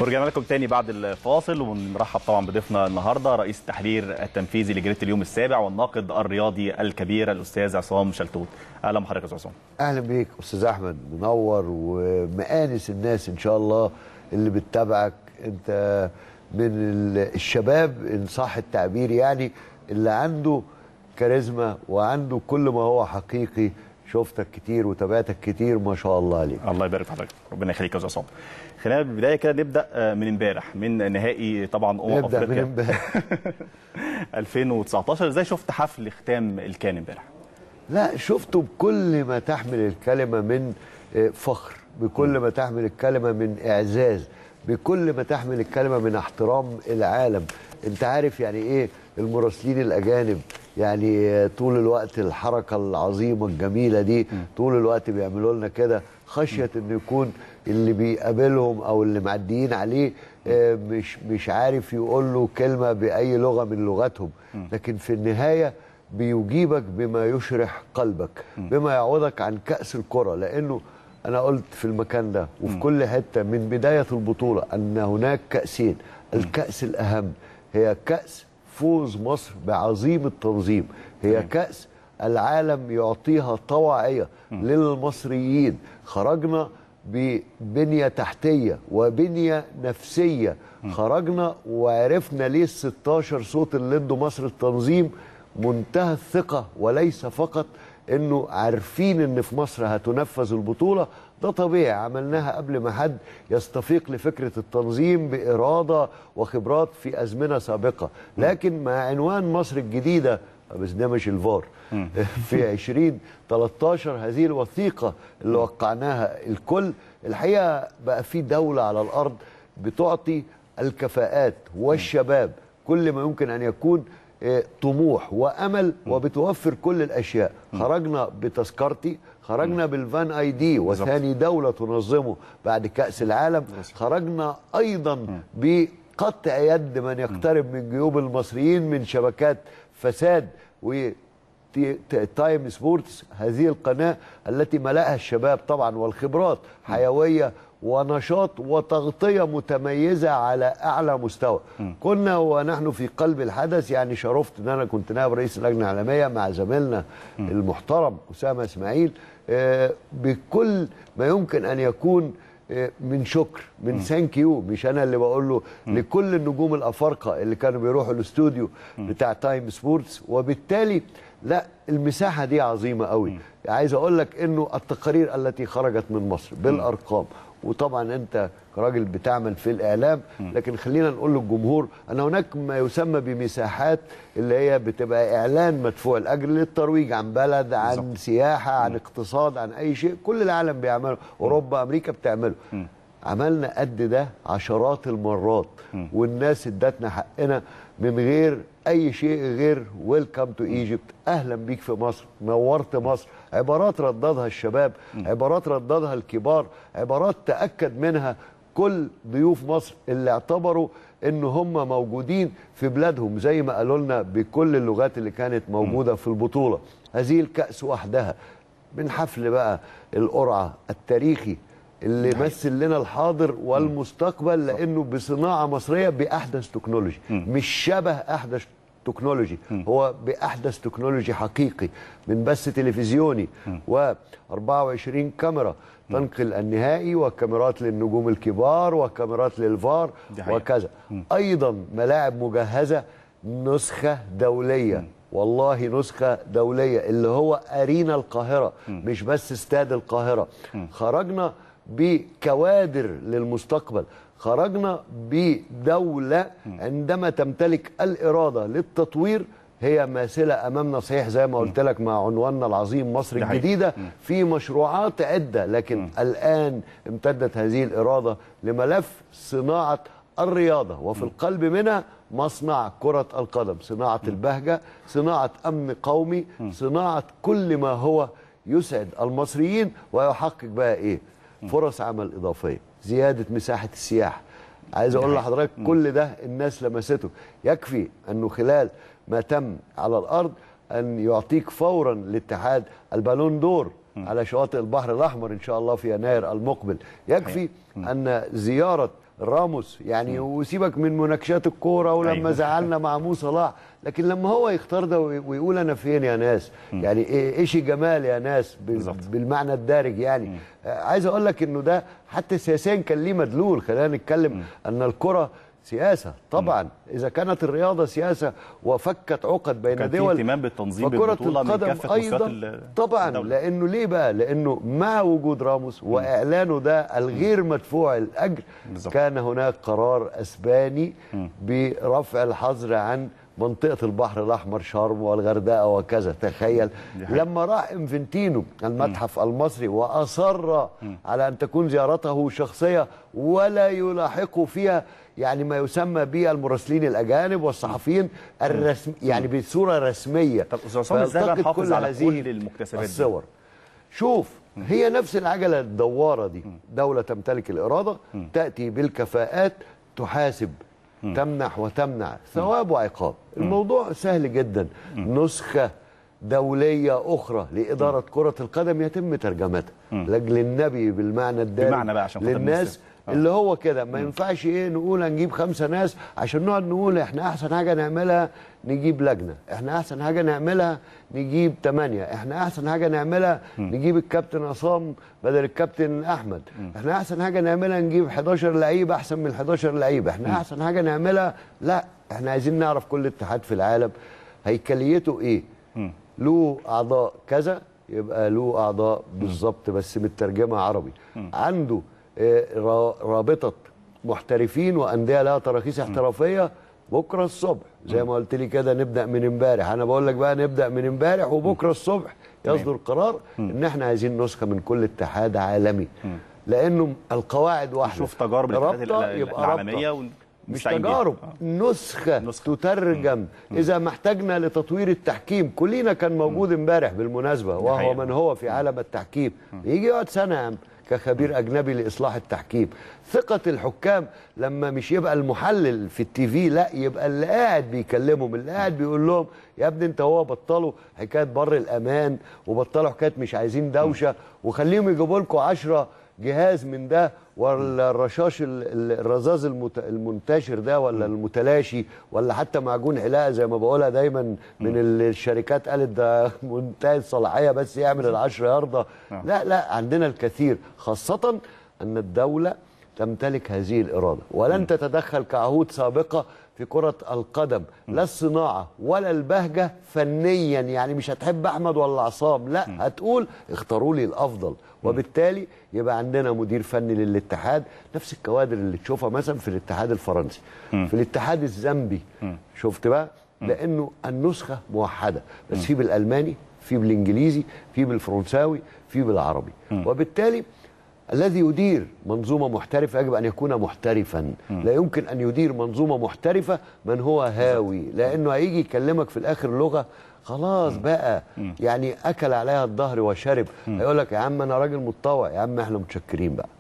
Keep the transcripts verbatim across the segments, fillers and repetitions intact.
ورجعنا لكم تاني بعد الفاصل، ونرحب طبعا بضيفنا النهارده رئيس التحرير التنفيذي لجريده اليوم السابع والناقد الرياضي الكبير الاستاذ عصام شلتوت. اهلا بحضرتك يا استاذ عصام. اهلا بيك استاذ احمد، منور ومآنس الناس ان شاء الله اللي بتتابعك. انت من الشباب ان صح التعبير، يعني اللي عنده كاريزما وعنده كل ما هو حقيقي. شفتك كتير وتابعتك كتير، ما شاء الله عليك. الله يبارك في حضرتك، ربنا يخليك يا استاذ عصام. خلينا بالبدايه كده نبدا من امبارح، من نهائي طبعا امم افريقيا نبدا من امبارح ألفين وتسعتاشر. ازاي شفت حفل ختام الكان امبارح؟ لا، شفته بكل ما تحمل الكلمه من فخر، بكل ما تحمل الكلمه من اعزاز، بكل ما تحمل الكلمه من احترام العالم. انت عارف يعني ايه المراسلين الاجانب؟ يعني طول الوقت الحركه العظيمه الجميله دي، طول الوقت بيعملوا لنا كده، خشيه انه يكون اللي بيقابلهم او اللي معديين عليه مش مش عارف يقول له كلمه باي لغه من لغتهم، لكن في النهايه بيجيبك بما يشرح قلبك، بما يعوضك عن كأس الكرة. لأنه أنا قلت في المكان ده وفي كل حتة من بداية البطولة أن هناك كأسين. الكأس الأهم هي كأس فوز مصر بعظيم التنظيم، هي كأس العالم يعطيها طواعية للمصريين. خرجنا ببنية تحتية وبنية نفسية، خرجنا وعرفنا ليه الستاشر صوت اللي ادوا مصر التنظيم منتهى الثقة، وليس فقط انه عارفين ان في مصر هتنفذ البطولة. ده طبيعي، عملناها قبل ما حد يستفيق لفكرة التنظيم بإرادة وخبرات في أزمنة سابقة، لكن مع عنوان مصر الجديدة بس ده مش الفار في عشرين تلتاشر، هذه الوثيقة اللي وقعناها الكل، الحقيقة بقى في دولة على الأرض بتعطي الكفاءات والشباب كل ما يمكن أن يكون طموح وامل، وبتوفر كل الاشياء. خرجنا بتذكرتي، خرجنا بالفان اي دي وثاني دوله تنظمه بعد كاس العالم، خرجنا ايضا بقطع يد من يقترب من جيوب المصريين من شبكات فساد. و تايم سبورتس، هذه القناه التي ملأها الشباب طبعا والخبرات، حيويه ونشاط وتغطية متميزة على أعلى مستوى. م. كنا ونحن في قلب الحدث، يعني شرفت أن أنا كنت نائب رئيس اللجنة العالمية مع زميلنا م. المحترم أسامة إسماعيل، آه بكل ما يمكن أن يكون آه من شكر، من ثانك يو، مش أنا اللي بقول له، م. لكل النجوم الأفارقة اللي كانوا بيروحوا الاستوديو بتاع تايم سبورتس. وبالتالي لا، المساحة دي عظيمة قوي. م. عايز أقول لك أنه التقارير التي خرجت من مصر بالأرقام، وطبعا انت كراجل بتعمل في الاعلام، لكن خلينا نقول للجمهور ان هناك ما يسمى بمساحات اللي هي بتبقى اعلان مدفوع الاجر للترويج عن بلد، عن بالزبط. سياحه، عن اقتصاد، عن اي شيء كل العالم بيعمله، اوروبا امريكا بتعمله. عملنا قد ده عشرات المرات، والناس ادتنا حقنا من غير اي شيء غير ويلكم تو ايجيبت، اهلا بيك في مصر، نورت مصر. عبارات رددها الشباب، عبارات رددها الكبار، عبارات تاكد منها كل ضيوف مصر اللي اعتبروا ان هم موجودين في بلادهم، زي ما قالوا لنا بكل اللغات اللي كانت موجوده في البطوله. هذه الكأس وحدها، من حفل بقى القرعه التاريخي اللي يمثل لنا الحاضر والمستقبل، لانه بصناعه مصريه باحدث تكنولوجي، مش شبه احدث تكنولوجي، هو باحدث تكنولوجي حقيقي، من بث تلفزيوني وأربعة وعشرين كاميرا تنقل النهائي، وكاميرات للنجوم الكبار، وكاميرات للفار وكذا. ايضا ملاعب مجهزه، نسخه دوليه، والله نسخة دولية، اللي هو أرينا القاهرة، مش بس استاد القاهرة. خرجنا بكوادر للمستقبل، خرجنا بدولة عندما تمتلك الإرادة للتطوير هي ماثلة أمامنا. صحيح زي ما قلت لك مع عنواننا العظيم مصر الجديدة، في مشروعات عدة، لكن الآن امتدت هذه الإرادة لملف صناعة الرياضة، وفي القلب منها مصنع كرة القدم، صناعة البهجة، صناعة أمن قومي، صناعة كل ما هو يسعد المصريين ويحقق بقى إيه؟ فرص عمل إضافية، زيادة مساحة السياحة. عايز أقول لحضرتك كل ده الناس لمسته. يكفي أنه خلال ما تم على الأرض أن يعطيك فورا الاتحاد البالون دور على شواطئ البحر الاحمر ان شاء الله في يناير المقبل. يكفي ان زياره راموس يعني، وسيبك من مناقشات الكوره ولما أيوة. زعلنا مع مو صلاح، لكن لما هو يختار ده ويقول انا فين يا ناس، يعني ايش جمال يا ناس بالمعنى الدارج يعني. عايز اقول لك انه ده حتى سياسيا كان ليه مدلول. خلينا نتكلم ان الكره سياسه طبعا. اذا كانت الرياضه سياسه وفكت عقد بين كان دول، اهتمام بالتنظيم فكرة بالبطوله من كافه ايضا طبعا الدولة. لانه ليه بقى؟ لانه مع وجود راموس واعلانه ده الغير مدفوع الاجر بالزبط. كان هناك قرار اسباني م. برفع الحظر عن منطقة البحر الأحمر، شرم والغردقة وكذا. تخيل لما راح انفنتينو المتحف م. المصري وأصر م. على أن تكون زيارته شخصية ولا يلاحقه فيها يعني ما يسمى بالمراسلين الأجانب والصحفيين الرسم يعني بصورة رسمية. طب أستاذ عصام ازاي بقى نحافظ على كل المكتسبات الصور دي؟ شوف م. هي نفس العجلة الدوارة دي. دولة تمتلك الإرادة م. تأتي بالكفاءات، تحاسب، م. تمنح وتمنع، ثواب وعقاب. الموضوع سهل جدا. م. نسخة دولية أخرى لإدارة م. كرة القدم يتم ترجمتها لأجل النبي بالمعنى الدارج بمعنى بقى عشان للناس اللي هو كده. ما ينفعش ايه نقول هنجيب خمسة ناس عشان نقعد نقول احنا احسن حاجه نعملها نجيب لجنه، احنا احسن حاجه نعملها نجيب ثمانية، احنا احسن حاجه نعملها نجيب الكابتن عصام بدل الكابتن احمد، احنا احسن حاجه نعملها نجيب حداشر لعيب احسن من حداشر لعيب، احنا احسن حاجه نعملها. لا، احنا عايزين نعرف كل اتحاد في العالم هيكليته ايه، له اعضاء كذا يبقى له اعضاء بالظبط بس مترجمه عربي، عنده رابطه محترفين وانديه لها تراخيص احترافيه بكره الصبح زي ما قلت لي كده. نبدا من امبارح، انا بقول لك بقى نبدا من امبارح وبكره الصبح يصدر قرار ان احنا عايزين نسخه من كل اتحاد عالمي، لانه القواعد واحده. شوف تجارب الاتحادات العالميه مش تجارب، نسخة, نسخة تترجم. مم. إذا ما احتاجنا لتطوير التحكيم، كلنا كان موجود امبارح بالمناسبة وهو من هو في عالم التحكيم، يجي يقعد سنة يا عم كخبير أجنبي لإصلاح التحكيم. ثقة الحكام لما مش يبقى المحلل في التي في، لا يبقى اللي قاعد بيكلمهم، اللي قاعد بيقول لهم يا ابني انت هو بطلوا حكاية بر الأمان وبطلوا حكاية مش عايزين دوشة وخليهم يجيبوا لكم عشرة جهاز من ده ولا الرشاش الرذاذ المنتشر ده ولا المتلاشي ولا حتى معجون علاقه زي ما بقولها دايما من الشركات قالت ده منتهي الصلاحيه بس يعمل العشر يرضى. لا لا، عندنا الكثير، خاصه ان الدوله تمتلك هذه الاراده ولن تتدخل كعهود سابقه في كرة القدم، لا الصناعة ولا البهجة فنيا. يعني مش هتحب أحمد ولا عصام، لا هتقول اختاروا لي الأفضل، وبالتالي يبقى عندنا مدير فني للاتحاد نفس الكوادر اللي تشوفها مثلا في الاتحاد الفرنسي، في الاتحاد الزامبي. شفت بقى؟ لأنه النسخة موحدة، بس في بالألماني، في بالإنجليزي، في بالفرنساوي، في بالعربي، وبالتالي الذي يدير منظومة محترفة يجب أن يكون محترفا. لا يمكن أن يدير منظومة محترفة من هو هاوي، لأنه هيجي يكلمك في الآخر لغة خلاص بقى يعني أكل عليها الظهر وشرب. هيقول لك يا عم أنا راجل متطوع، يا عم احنا متشكرين بقى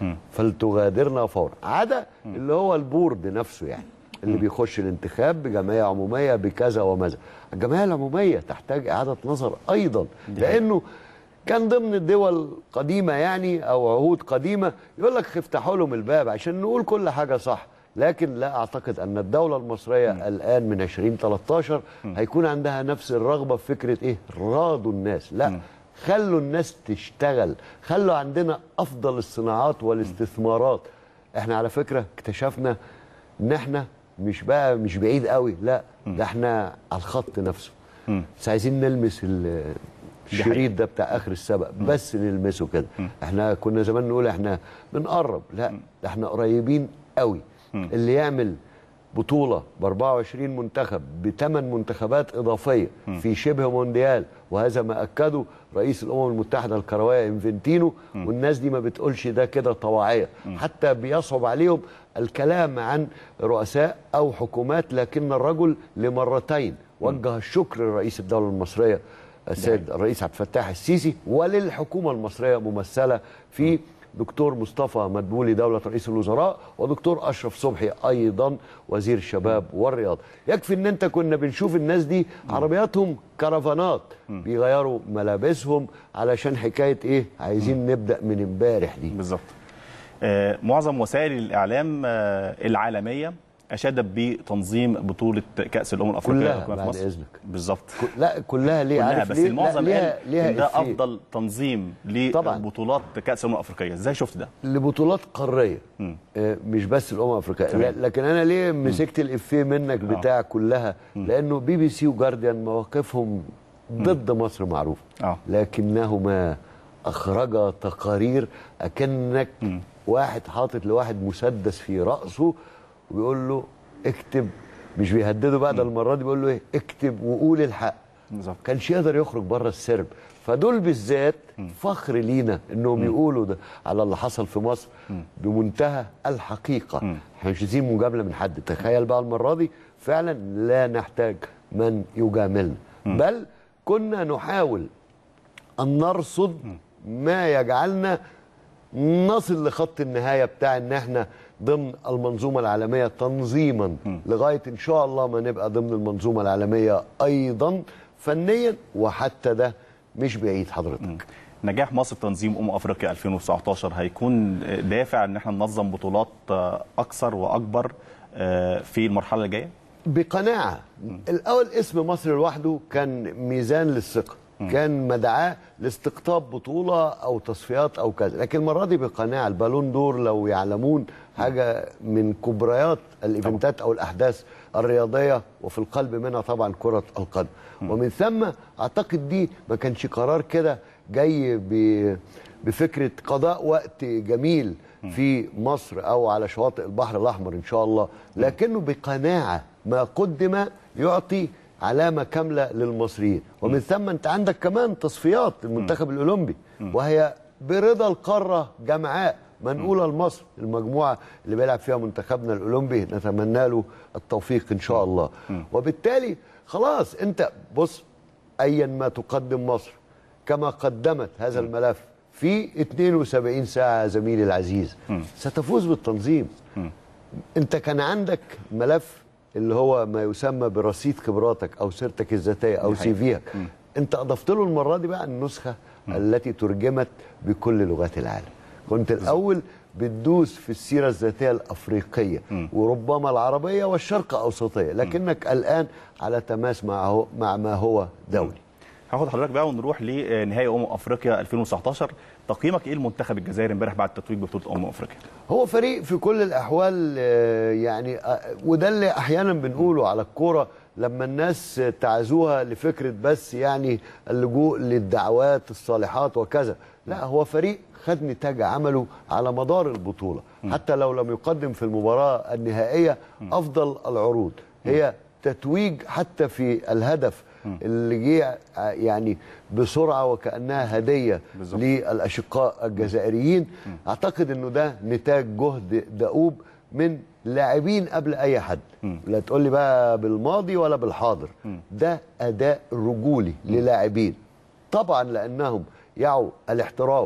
فلتغادرنا فورا. عدا اللي هو البورد نفسه يعني اللي بيخش الانتخاب بجمعية عمومية بكذا وماذا. الجمعية العمومية تحتاج إعادة نظر أيضا، لأنه كان ضمن الدول قديمة يعني أو عهود قديمة يقول لك افتحوا لهم الباب عشان نقول كل حاجة صح. لكن لا أعتقد أن الدولة المصرية م. الآن من عشرين تلتاشر م. هيكون عندها نفس الرغبة في فكرة إيه راضوا الناس. لا م. خلوا الناس تشتغل، خلوا عندنا أفضل الصناعات والاستثمارات. احنا على فكرة اكتشفنا ان احنا مش بقى مش بعيد قوي، لا ده احنا على الخط نفسه، م. بس عايزين نلمس الشريط ده بتاع اخر السبق بس نلمسه كده. احنا كنا زمان نقول احنا بنقرب، لا ده احنا قريبين قوي. اللي يعمل بطوله ب أربعة وعشرين منتخب بثمان منتخبات اضافيه في شبه مونديال، وهذا ما اكده رئيس الامم المتحده الكرويه انفنتينو، والناس دي ما بتقولش ده كده طواعيه، حتى بيصعب عليهم الكلام عن رؤساء او حكومات، لكن الرجل لمرتين وجه الشكر لرئيس الدوله المصريه السيد الرئيس عبد الفتاح السيسي وللحكومه المصريه ممثله في دكتور مصطفى مدبولي دولة رئيس الوزراء، ودكتور أشرف صبحي أيضا وزير الشباب والرياضة. يكفي ان انت كنا بنشوف الناس دي عربياتهم كرفانات بيغيروا ملابسهم علشان حكاية ايه، عايزين نبدأ من امبارح دي. بالظبط. آه معظم وسائل الإعلام آه العالمية أشادت بتنظيم بطولة كأس الأمم الأفريقية كلها بعد إذنك. بالظبط. لا كلها ليه؟ كلها عارف بس ليه؟ المعظم ليها قال ليها إن ده إفيه. أفضل تنظيم لبطولات كأس الأمم الأفريقية. إزاي شفت ده؟ لبطولات قارية آه مش بس الأمم الأفريقية. لكن أنا ليه مسكت الإفيه منك بتاع كلها؟ لأنه بي بي سي وجارديان مواقفهم ضد مصر معروفة، آه. لكنهما أخرجا تقارير أكنك م. واحد حاطط لواحد مسدس في رأسه وبيقول له اكتب، مش بيهدده بقى، ده المرة دي بيقول له ايه، اكتب وقول الحق. بالظبط. كانش يقدر يخرج بره السرب. فدول بالذات فخر لينا انهم م. يقولوا ده على اللي حصل في مصر م. بمنتهى الحقيقة. احنا مش عايزين مجاملة من حد. تخيل بقى المرة دي فعلا لا نحتاج من يجاملنا، م. بل كنا نحاول أن نرصد ما يجعلنا نصل لخط النهاية بتاع ان احنا ضمن المنظومة العالمية تنظيما م. لغاية ان شاء الله ما نبقى ضمن المنظومة العالمية ايضا فنيا، وحتى ده مش بعيد حضرتك. م. نجاح مصر تنظيم أمم أفريقيا ألفين وتسعتاشر هيكون دافع ان احنا ننظم بطولات اكثر واكبر في المرحلة الجاية؟ بقناعة. م. الاول اسم مصر لوحده كان ميزان للثقة، كان مدعاه لاستقطاب بطولة أو تصفيات أو كذا، لكن المرة دي بقناعة. البالون دور لو يعلمون حاجة من كبريات الإيفنتات أو الأحداث الرياضية، وفي القلب منها طبعا كرة القدم. ومن ثم أعتقد دي ما كانش قرار كده جاي بفكرة قضاء وقت جميل في مصر أو على شواطئ البحر الأحمر إن شاء الله، لكنه بقناعة ما قدم يعطي علامة كاملة للمصريين. ومن ثم انت عندك كمان تصفيات المنتخب الأولمبي، وهي برضا القارة جمعاء منقولة لمصر. المجموعة اللي بيلعب فيها منتخبنا الأولمبي نتمنى له التوفيق إن شاء الله. وبالتالي خلاص انت بص، أيا ما تقدم مصر كما قدمت هذا الملف في اتنين وسبعين ساعة زميلي العزيز ستفوز بالتنظيم. انت كان عندك ملف اللي هو ما يسمى برصيد خبراتك او سيرتك الذاتيه او سي فيك، انت اضفت له المره دي بقى النسخه م. التي ترجمت بكل لغات العالم. كنت الاول بتدوس في السيره الذاتيه الافريقيه م. وربما العربيه والشرق اوسطيه، لكنك م. الان على تماس مع مع ما هو دولي. هاخد حضرتك بقى ونروح لنهائي امم افريقيا ألفين وتسعتاشر. تقييمك ايه المنتخب الجزائري امبارح بعد التتويج ببطوله امم افريقيا؟ هو فريق في كل الاحوال يعني، وده اللي احيانا بنقوله على الكوره لما الناس تعزوها لفكره بس يعني اللجوء للدعوات الصالحات وكذا. لا، هو فريق خد نتاج عمله على مدار البطوله، حتى لو لم يقدم في المباراه النهائيه افضل العروض. هي تتويج حتى في الهدف اللي جه يعني بسرعه وكانها هديه بالزبط. للاشقاء الجزائريين. م. اعتقد انه ده نتاج جهد دؤوب من لاعبين قبل اي حد. م. لا تقول لي بقى بالماضي ولا بالحاضر. م. ده اداء رجولي للاعبين طبعا، لانهم يعوا الاحتراف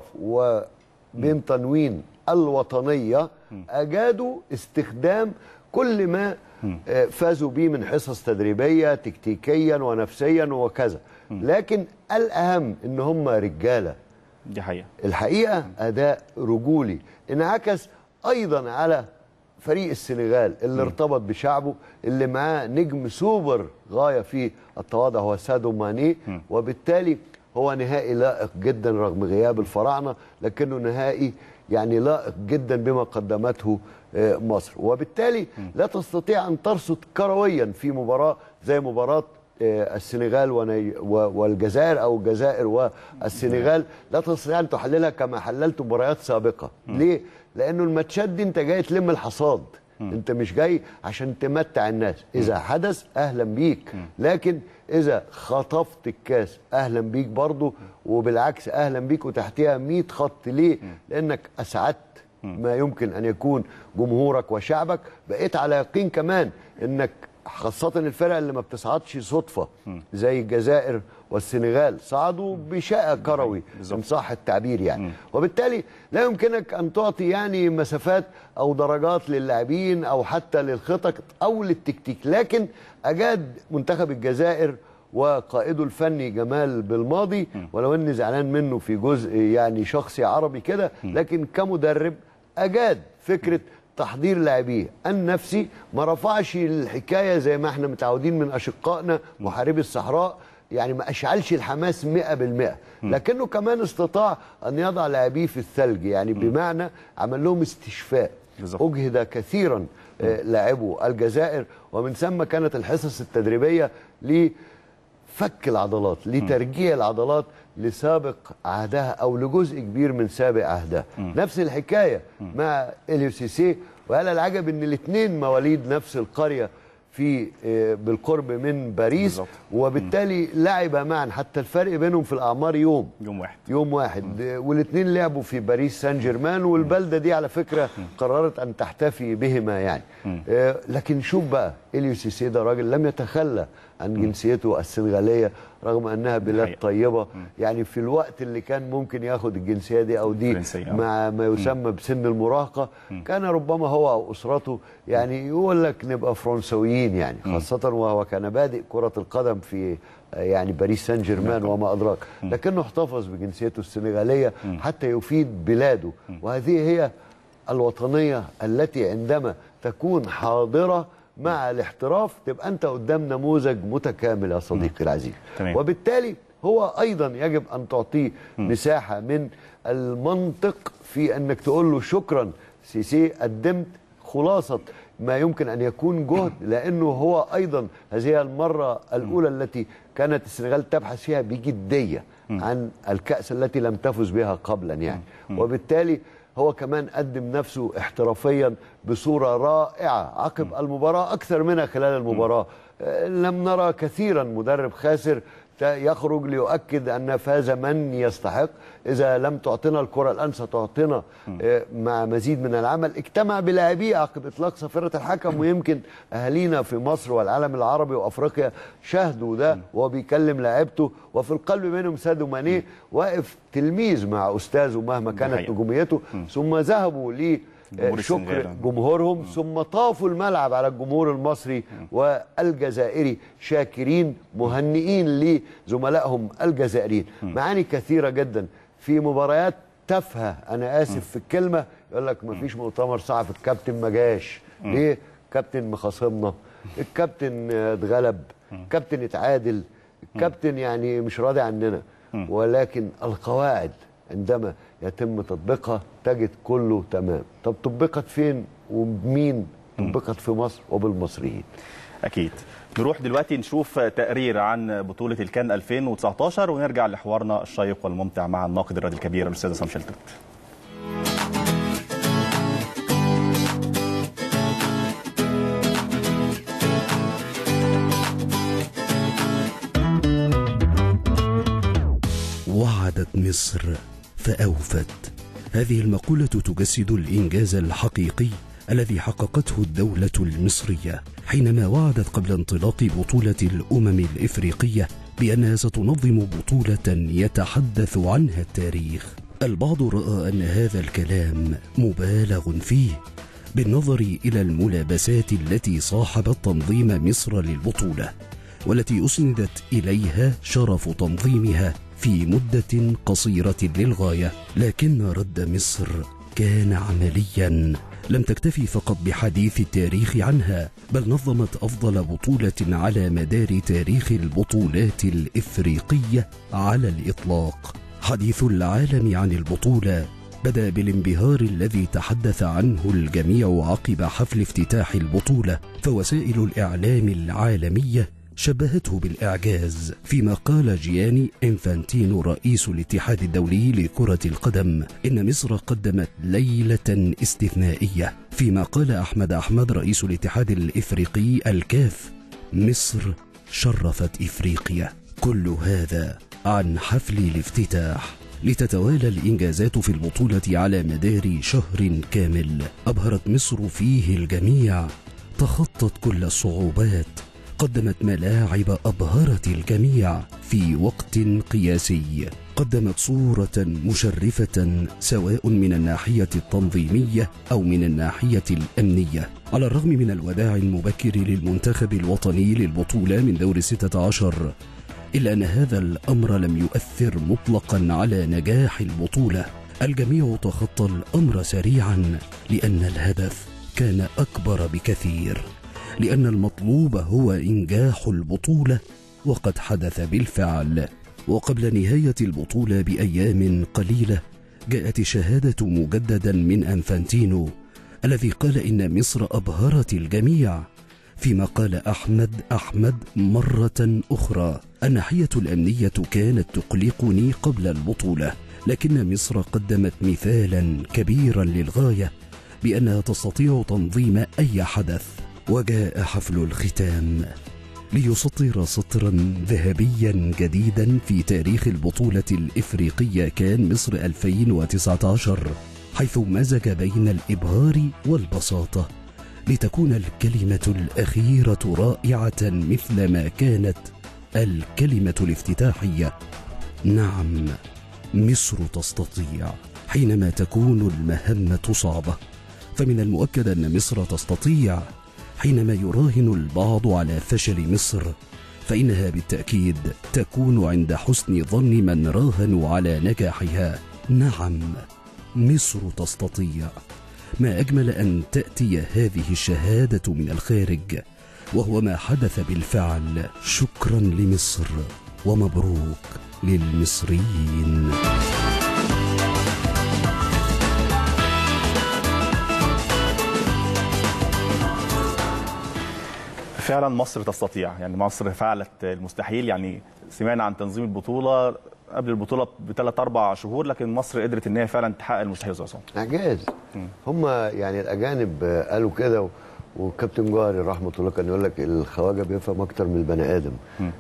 وبين تنوين الوطنيه اجادوا استخدام كل ما فازوا بيه من حصص تدريبيه تكتيكيا ونفسيا وكذا. لكن الاهم ان هم رجاله. دي حقيقه. الحقيقه اداء رجولي انعكس ايضا على فريق السنغال اللي م. ارتبط بشعبه، اللي معاه نجم سوبر غايه في التواضع هو سادو ماني، م. وبالتالي هو نهائي لائق جدا رغم غياب الفراعنه، لكنه نهائي يعني لائق جدا بما قدمته مصر. وبالتالي لا تستطيع أن ترصد كرويا في مباراة زي مباراة السنغال والجزائر أو الجزائر والسنغال، لا تستطيع أن تحللها كما حللت مباريات سابقة. ليه؟ لأنه الماتشات دي أنت جاي تلم الحصاد، أنت مش جاي عشان تمتع الناس. إذا حدث أهلا بيك، لكن إذا خطفت الكاس أهلا بيك برضو، وبالعكس أهلا بيك وتحتها مية خط. ليه؟ لأنك أسعدت ما يمكن أن يكون جمهورك وشعبك. بقيت على يقين كمان أنك خاصة الفرق اللي ما بتصعدش صدفة زي الجزائر والسنغال صعدوا بشقة كروي إن صح التعبير يعني. وبالتالي لا يمكنك أن تعطي يعني مسافات أو درجات للاعبين أو حتى للخطط أو للتكتيك. لكن أجاد منتخب الجزائر وقائده الفني جمال بالماضي، ولو اني زعلان منه في جزء يعني شخصي عربي كده، لكن كمدرب اجاد فكره تحضير لاعبيه النفسي، ما رفعش الحكايه زي ما احنا متعودين من اشقائنا محاربي الصحراء، يعني ما اشعلش الحماس مئة بالمئة، لكنه كمان استطاع ان يضع لاعبيه في الثلج، يعني بمعنى عمل لهم استشفاء. اجهد كثيرا لاعبو الجزائر، ومن ثم كانت الحصص التدريبيه ل فك العضلات، لترجيع العضلات لسابق عهدها او لجزء كبير من سابق عهدها. نفس الحكايه مع اليو سيسي، وهذا العجب ان الاثنين مواليد نفس القريه في بالقرب من باريس بالزبط. وبالتالي لعبا معا، حتى الفرق بينهم في الاعمار يوم يوم واحد يوم واحد والاثنين لعبوا في باريس سان جيرمان، والبلده دي على فكره قررت ان تحتفي بهما يعني. لكن شوف بقى اليو سيسي ده راجل لم يتخلى عن جنسيته السنغاليه رغم انها بلاد طيبه، يعني في الوقت اللي كان ممكن ياخد الجنسيه دي او دي مع ما يسمى بسن المراهقه، كان ربما هو او اسرته يعني يقول لك نبقى فرنسويين يعني، خاصه وهو كان بادئ كره القدم في يعني باريس سان جيرمان وما ادراك، لكنه احتفظ بجنسيته السنغاليه حتى يفيد بلاده. وهذه هي الوطنيه التي عندما تكون حاضره مع الاحتراف تبقى انت قدام نموذج متكامل يا صديقي العزيز. وبالتالي هو ايضا يجب ان تعطيه مساحه من المنطق في انك تقول له شكرا سيسي، قدمت خلاصه ما يمكن ان يكون جهد، لانه هو ايضا هذه المره الاولى التي كانت السنغال تبحث فيها بجديه عن الكاس التي لم تفز بها قبلا يعني. وبالتالي هو كمان قدم نفسه احترافيا بصورة رائعة عقب المباراة أكثر منها خلال المباراة. لم نرى كثيرا مدرب خاسر يخرج ليؤكد أن فاز من يستحق. إذا لم تعطينا الكرة الآن ستعطينا مع مزيد من العمل. اجتمع بلاعبيه عقب إطلاق صفيرة الحكم، ويمكن أهالينا في مصر والعالم العربي وأفريقيا شاهدوا ده وهو بيكلم لاعبته، وفي القلب منهم ساديو ماني واقف تلميذ مع أستاذه مهما كانت نجوميته. ثم ذهبوا لي شكر جمهورهم، ثم طافوا الملعب على الجمهور المصري والجزائري شاكرين مهنئين لزملائهم الجزائريين. معاني كثيرة جدا في مباريات تافهة، أنا آسف في الكلمة، يقول لك ما فيش مؤتمر صحفي، الكابتن ما جاش ليه؟ الكابتن مخاصمنا، الكابتن اتغلب، الكابتن اتعادل، الكابتن يعني مش راضي عننا. ولكن القواعد عندما يتم تطبيقها تجد كله تمام. طب طبقت فين وبمين؟ طبقت في مصر وبالمصريين. أكيد. نروح دلوقتي نشوف تقرير عن بطولة الكان ألفين وتسعطاشر ونرجع لحوارنا الشيق والممتع مع الناقد الرياضي الكبير الأستاذ عصام شلتوت. وعدت مصر فأوفت. هذه المقولة تجسد الإنجاز الحقيقي الذي حققته الدولة المصرية حينما وعدت قبل انطلاق بطولة الأمم الإفريقية بأنها ستنظم بطولة يتحدث عنها التاريخ. البعض رأى أن هذا الكلام مبالغ فيه بالنظر إلى الملابسات التي صاحبت تنظيم مصر للبطولة، والتي أسندت إليها شرف تنظيمها في مدة قصيرة للغاية. لكن رد مصر كان عمليا، لم تكتفي فقط بحديث التاريخ عنها، بل نظمت أفضل بطولة على مدار تاريخ البطولات الإفريقية على الإطلاق. حديث العالم عن البطولة بدأ بالانبهار الذي تحدث عنه الجميع عقب حفل افتتاح البطولة، فوسائل الإعلام العالمية شبهته بالإعجاز، فيما قال جياني إنفانتينو رئيس الاتحاد الدولي لكرة القدم إن مصر قدمت ليلة استثنائية، فيما قال أحمد أحمد رئيس الاتحاد الإفريقي الكاف مصر شرفت إفريقيا. كل هذا عن حفل الافتتاح، لتتوالى الإنجازات في البطولة على مدار شهر كامل أبهرت مصر فيه الجميع، تخطت تخطت كل الصعوبات، قدمت ملاعب أبهرت الجميع في وقت قياسي، قدمت صورة مشرفة سواء من الناحية التنظيمية أو من الناحية الأمنية. على الرغم من الوداع المبكر للمنتخب الوطني للبطولة من دور ستة عشر، إلا أن هذا الأمر لم يؤثر مطلقا على نجاح البطولة. الجميع تخطى الأمر سريعا لأن الهدف كان أكبر بكثير، لأن المطلوب هو إنجاح البطولة، وقد حدث بالفعل. وقبل نهاية البطولة بأيام قليلة جاءت الشهادة مجددا من أنفانتينو الذي قال إن مصر أبهرت الجميع، فيما قال أحمد أحمد مرة أخرى: الناحية الأمنية كانت تقلقني قبل البطولة، لكن مصر قدمت مثالا كبيرا للغاية بأنها تستطيع تنظيم أي حدث. وجاء حفل الختام ليسطر سطرا ذهبيا جديدا في تاريخ البطولة الإفريقية كان مصر ألفين وتسعة عشر، حيث مزج بين الإبهار والبساطة لتكون الكلمة الأخيرة رائعة مثل ما كانت الكلمة الافتتاحية. نعم، مصر تستطيع حينما تكون المهمة صعبة، فمن المؤكد أن مصر تستطيع حينما يراهن البعض على فشل مصر، فإنها بالتأكيد تكون عند حسن ظن من راهنوا على نجاحها. نعم، مصر تستطيع. ما أجمل أن تأتي هذه الشهادة من الخارج، وهو ما حدث بالفعل. شكرا لمصر ومبروك للمصريين. فعلا مصر تستطيع، يعني مصر فعلت المستحيل. يعني سمعنا عن تنظيم البطولة قبل البطولة بثلاث أربع شهور، لكن مصر قدرت إن هي فعلا تحقق المستحيل. عصام إعجاز. هم يعني الأجانب قالوا كده، وكابتن جوهري رحمه الله كان يقول لك الخواجه بيفهم أكتر من البني آدم.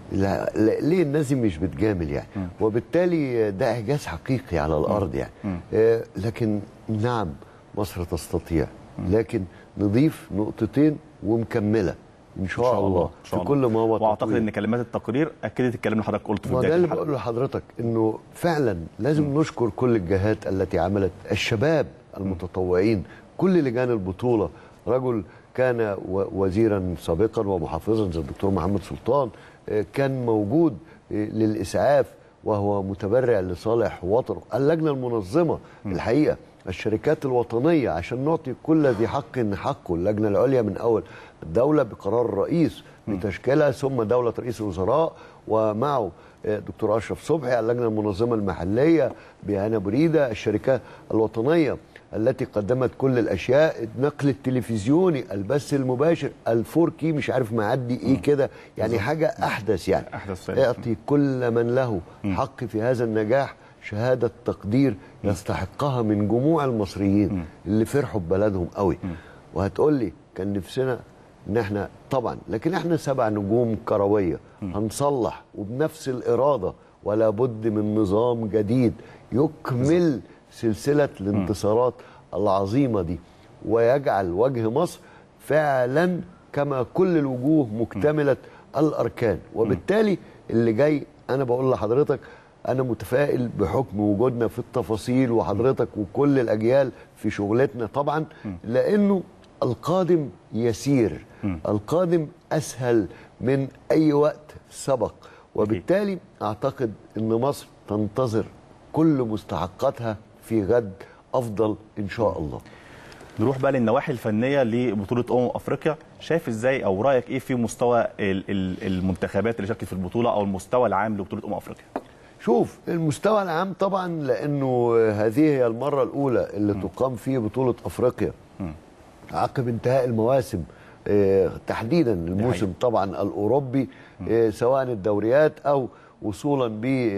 لا ليه الناس دي مش بتجامل يعني؟ م. وبالتالي ده إعجاز حقيقي على الأرض يعني. آه لكن نعم مصر تستطيع، لكن نضيف نقطتين ومكملة إن شاء, إن شاء الله, الله في شاء كل ما هو. واعتقد ان كلمات التقرير اكدت الكلام اللي حضرتك قلته في بدايه الحلقه. ده اللي بقول لحضرتك انه فعلا لازم م. نشكر كل الجهات التي عملت، الشباب المتطوعين، كل لجان البطوله. رجل كان وزيرا سابقا ومحافظا زي الدكتور محمد سلطان كان موجود للاسعاف وهو متبرع لصالح وطنه. اللجنه المنظمه م. الحقيقه، الشركات الوطنيه، عشان نعطي كل ذي حق حقه. اللجنه العليا من اول الدولة بقرار الرئيس بتشكيلها، ثم دولة رئيس الوزراء ومعه دكتور أشرف صبحي، اللجنة المنظمة المحلية بهنا بريدة، الشركات الوطنية التي قدمت كل الأشياء، النقل التلفزيوني، البث المباشر، الفوركي مش عارف معدي إيه كده، يعني حاجة أحدث يعني. يعطي كل من له حق في هذا النجاح شهادة تقدير يستحقها من جموع المصريين اللي فرحوا ببلدهم قوي. وهتقول لي كان نفسنا ان احنا طبعا، لكن احنا سبع نجوم كرويه هنصلح وبنفس الاراده، ولا بد من نظام جديد يكمل سلسله الانتصارات العظيمه دي، ويجعل وجه مصر فعلا كما كل الوجوه مكتمله الاركان. وبالتالي اللي جاي انا بقول لحضرتك انا متفائل بحكم وجودنا في التفاصيل، وحضرتك وكل الاجيال في شغلتنا طبعا، لانه القادم يسير، القادم أسهل من أي وقت سبق. وبالتالي أعتقد أن مصر تنتظر كل مستحقاتها في غد أفضل إن شاء الله. نروح بقى للنواحي الفنية لبطولة أمم أفريقيا. شايف إزاي أو رأيك إيه في مستوى المنتخبات اللي شاركت في البطولة أو المستوى العام لبطولة أمم أفريقيا؟ شوف المستوى العام طبعا، لأنه هذه هي المرة الأولى اللي م. تقام فيه بطولة أفريقيا م. عقب انتهاء المواسم، اه تحديدا الموسم طبعا الأوروبي، اه سواء الدوريات أو وصولا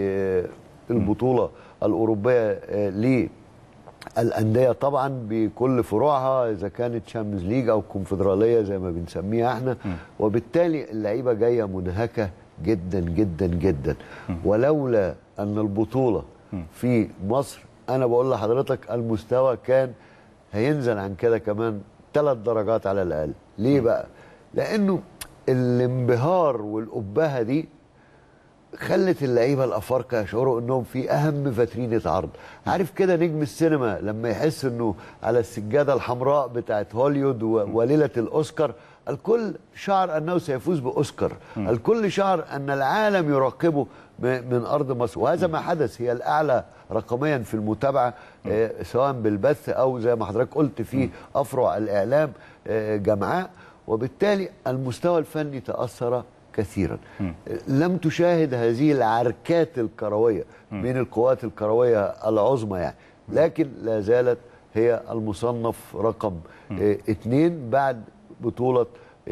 بالبطولة اه الأوروبية اه للأندية طبعا بكل فروعها، إذا كانت شامبيونز ليج أو كونفدرالية زي ما بنسميها احنا. م. وبالتالي اللعيبة جاية منهكة جدا جدا جدا. م. ولولا أن البطولة م. في مصر، أنا بقول لحضرتك المستوى كان هينزل عن كده كمان ثلاث درجات على الأقل. ليه بقى؟ لانه الانبهار والابهه دي خلت اللعيبه الافارقه يشعروا انهم في اهم فاترينه عرض. عارف كده نجم السينما لما يحس انه على السجاده الحمراء بتاعت هوليوود وليله الاوسكار، الكل شعر انه سيفوز باوسكار، الكل شعر ان العالم يراقبه من ارض مصر، وهذا ما حدث. هي الاعلى رقميا في المتابعه سواء بالبث او زي ما حضرتك قلت في افرع الاعلام جمعاء، وبالتالي المستوى الفني تاثر كثيرا. لم تشاهد هذه العركات الكرويه بين القوات الكرويه العظمى يعني، لكن لا زالت هي المصنف رقم اثنين بعد بطوله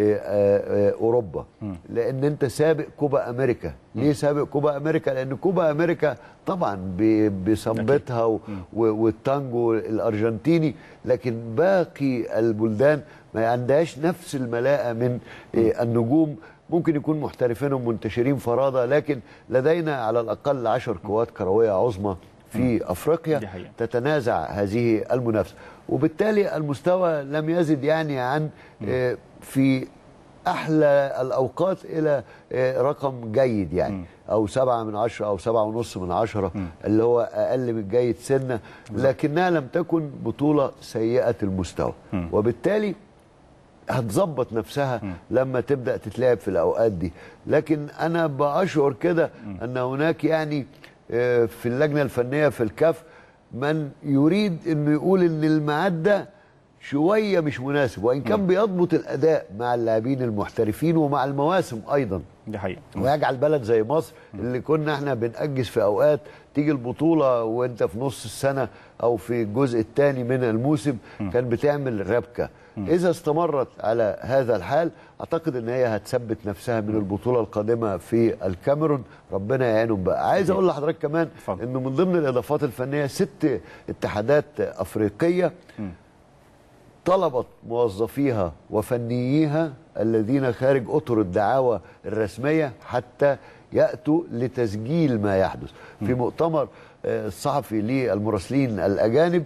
اوروبا، لان انت سابق كوبا امريكا. ليه سابق كوبا امريكا؟ لان كوبا امريكا طبعا بصنبتها والتانجو الارجنتيني، لكن باقي البلدان ما عندهاش نفس الملاءه من النجوم. ممكن يكون محترفين ومنتشرين فرادة، لكن لدينا على الأقل عشر قوات كروية عظمى في أفريقيا تتنازع هذه المنافسة، وبالتالي المستوى لم يزد يعني عن في أحلى الأوقات إلى رقم جيد يعني، أو سبعة من عشرة أو سبعة ونص من عشرة اللي هو أقل من جيد سنة، لكنها لم تكن بطولة سيئة المستوى، وبالتالي هتظبط نفسها لما تبدأ تتلعب في الأوقات دي. لكن أنا بأشعر كده أن هناك يعني في اللجنة الفنية في الكاف من يريد أنه يقول أن الميعاد ده شوية مش مناسب، وإن كان بيضبط الأداء مع اللاعبين المحترفين ومع المواسم أيضا. دي حقيقة. ويجعل بلد زي مصر اللي كنا احنا بنأجز في أوقات تيجي البطولة وانت في نص السنة أو في الجزء الثاني من الموسم كان بتعمل ربكة. إذا استمرت على هذا الحال أعتقد أن هي هتثبت نفسها من البطولة القادمة في الكاميرون، ربنا يعينهم بقى. عايز أقول لحضرتك كمان أنه من ضمن الإضافات الفنية ست اتحادات أفريقية طلبت موظفيها وفنييها الذين خارج أطر الدعاوى الرسمية حتى يأتوا لتسجيل ما يحدث. في مؤتمر الصحفي للمراسلين الأجانب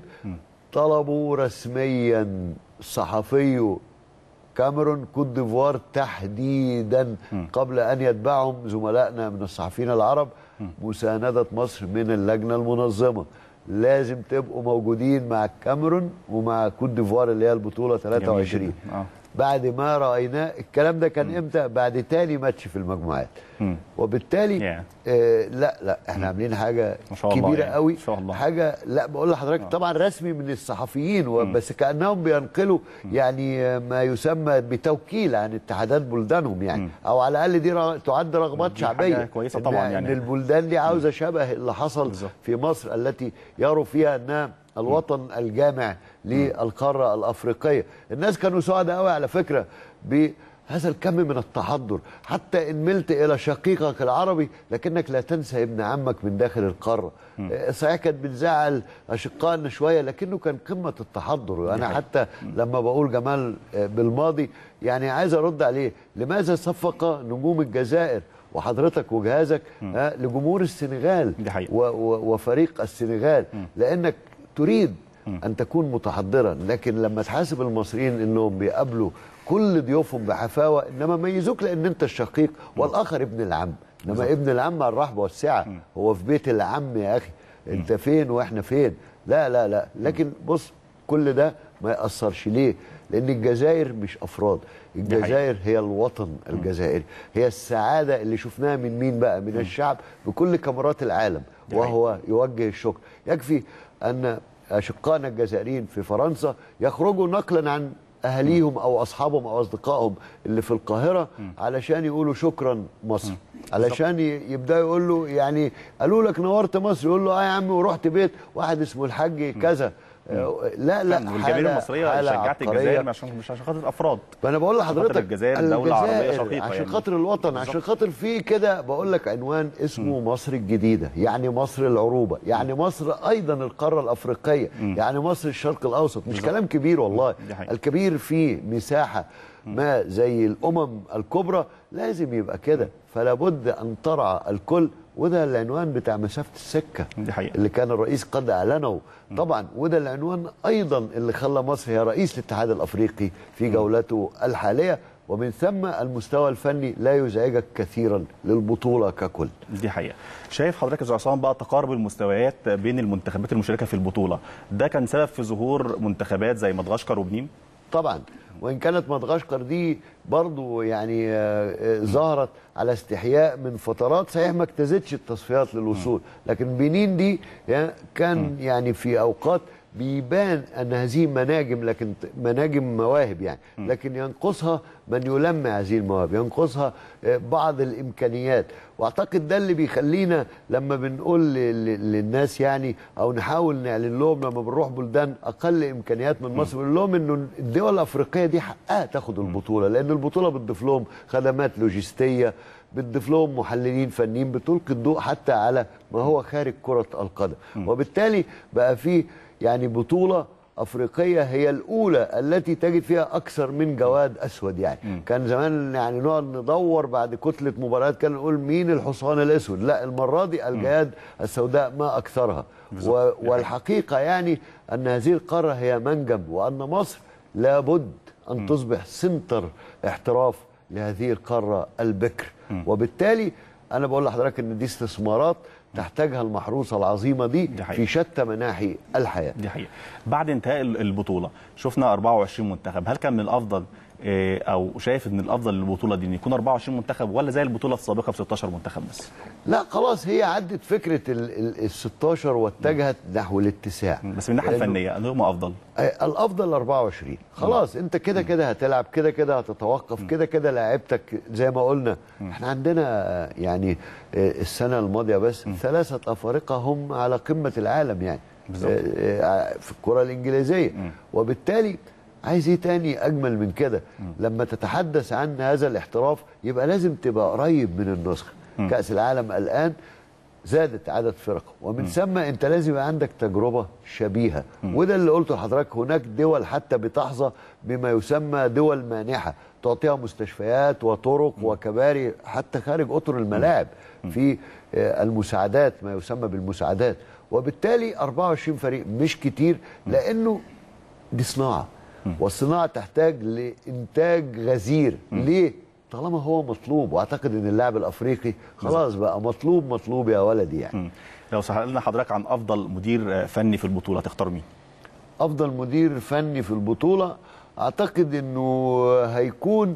طلبوا رسميا صحفي كاميرون كوت ديفوار تحديدا قبل أن يتبعهم زملائنا من الصحفيين العرب مساندة مصر من اللجنة المنظمة. لازم تبقوا موجودين مع الكاميرون ومع كوت ديفوار اللي هي البطولة ثلاثة وعشرين. آه. بعد ما رأيناه الكلام ده كان م. امتى؟ بعد تاني ماتش في المجموعات. م. وبالتالي yeah. آه لا لا احنا م. عاملين حاجة كبيرة يعني. قوي. حاجة لا بقول لحضرتك طبعا رسمي من الصحفيين، بس كأنهم بينقلوا يعني ما يسمى بتوكيل عن اتحادات بلدانهم يعني، م. او على الأقل دي رغ... تعد رغبات شعبية كويسة طبعا يعني ان البلدان دي عاوزة شبه اللي حصل بالزبط. في مصر التي يروا فيها انها الوطن الجامع للقارة الأفريقية. الناس كانوا سعداء قوي على فكرة بهذا الكم من التحضر، حتى إن ملت إلى شقيقك العربي لكنك لا تنسى ابن عمك من داخل القارة. صحيح كانت بتزعل أشقائنا شوية لكنه كان قمة التحضر. وأنا حتى لما بقول جمال بالماضي يعني عايز أرد عليه، لماذا صفق نجوم الجزائر وحضرتك وجهازك لجمهور السنغال وفريق السنغال؟ لأنك تريد أن تكون متحضرا، لكن لما تحاسب المصريين أنهم بيقابلوا كل ضيوفهم بحفاوة، إنما ميزوك لأن أنت الشقيق والآخر ابن العم. إنما ابن العم على الرحب والسعة، هو في بيت العم يا أخي، أنت فين وإحنا فين؟ لا لا لا. لكن بص كل ده ما يأثرش. ليه؟ لأن الجزائر مش أفراد، الجزائر هي الوطن الجزائري، هي السعادة اللي شفناها من مين بقى؟ من الشعب بكل كاميرات العالم، وهو يوجه الشكر. يكفي أن أشقائنا الجزائريين في فرنسا يخرجوا نقلا عن أهليهم أو أصحابهم أو أصدقائهم اللي في القاهرة علشان يقولوا شكرا مصر، علشان يبدأوا يقولوا يعني قالوا لك نورت مصر، يقول له آه يا عم ورحت بيت واحد اسمه الحاج كذا. لا لا والجماهير المصريه شجعت الجزائر عشان مش عشان خاطر الافراد. فانا بقول لحضرتك الجزائر دوله عربيه شقيقه عشان خاطر يعني. الوطن بالزبط. عشان خاطر في كده بقول لك عنوان اسمه م. مصر الجديده، يعني مصر العروبه، يعني مصر ايضا القاره الافريقيه، م. يعني مصر الشرق الاوسط. مش بالزبط. كلام كبير والله، الكبير في مساحه ما زي الامم الكبرى لازم يبقى كده، فلا بد ان ترعى الكل. وده العنوان بتاع مسافة السكة دي حقيقة. اللي كان الرئيس قد أعلنه طبعا، وده العنوان أيضا اللي خلى مصر هي رئيس الاتحاد الأفريقي في جولته الحالية، ومن ثم المستوى الفني لا يزعجك كثيرا للبطوله ككل. دي حقيقه. شايف حضرتك يا استاذ عصام بقى تقارب المستويات بين المنتخبات المشاركه في البطوله ده كان سبب في ظهور منتخبات زي مدغشقر وبنين؟ طبعا، وان كانت مدغشقر دي برضو يعني ظهرت على استحياء من فترات، صحيح ما اجتازتش التصفيات للوصول، لكن بنين دي كان يعني في اوقات بيبان ان هذه مناجم، لكن مناجم مواهب يعني، لكن ينقصها من يلمع هذه المواهب، ينقصها بعض الامكانيات. واعتقد ده اللي بيخلينا لما بنقول للناس يعني او نحاول نعلن لهم لما بنروح بلدان اقل امكانيات من مصر، بنقول لهم انه الدول الافريقيه دي حقها تاخد البطوله، لان البطوله بتضيف لهم خدمات لوجستيه، بتضيف لهم محللين فنيين، بتلقي الضوء حتى على ما هو خارج كره القدم. وبالتالي بقى في يعني بطولة أفريقية هي الأولى التي تجد فيها أكثر من جواد أسود يعني. م. كان زمان يعني نقعد ندور بعد كتلة مباريات كان نقول مين الحصان الأسود، لا المرة دي الجياد م. السوداء ما أكثرها. و... والحقيقة يعني أن هذه القارة هي منجم، وأن مصر لابد أن م. تصبح سنتر احتراف لهذه القارة البكر. م. وبالتالي أنا بقول لحضرتك أن دي استثمارات تحتاجها المحروسه العظيمه دي, دي في شتى مناحي الحياه. دي حقيقه. بعد انتهاء البطوله شفنا أربعة وعشرين منتخب، هل كان من الافضل او شايف ان الافضل للبطوله دي ان يكون أربعة وعشرين منتخب ولا زي البطوله السابقه ب ستاشر منتخب بس؟ لا خلاص، هي عدت فكره ال ستاشر واتجهت نحو الاتساع. بس من الناحيه الفنيه انهم افضل؟ الافضل أربعة وعشرين. خلاص انت كده كده هتلعب، كده كده هتتوقف، كده كده لاعيبتك زي ما قلنا. احنا عندنا يعني السنه الماضيه بس ثلاثه افارقه هم على قمه العالم يعني بالزبط. في الكره الانجليزيه. وبالتالي عايز ايه تاني اجمل من كده؟ لما تتحدث عن هذا الاحتراف يبقى لازم تبقى قريب من النسخه. كاس العالم الان زادت عدد فرقه، ومن ثم انت لازم يبقى عندك تجربه شبيهه. وده اللي قلته لحضرتك، هناك دول حتى بتحظى بما يسمى دول مانحه، تعطيها مستشفيات وطرق وكباري حتى خارج اطر الملاعب في المساعدات، ما يسمى بالمساعدات. وبالتالي أربعة وعشرين فريق مش كتير، لانه دي صناعه، والصناعه تحتاج لانتاج غزير. ليه؟ طالما هو مطلوب، واعتقد ان اللاعب الافريقي خلاص بقى مطلوب مطلوب يا ولدي يعني. م. لو سالنا حضرتك عن افضل مدير فني في البطوله تختار مين؟ افضل مدير فني في البطوله اعتقد انه هيكون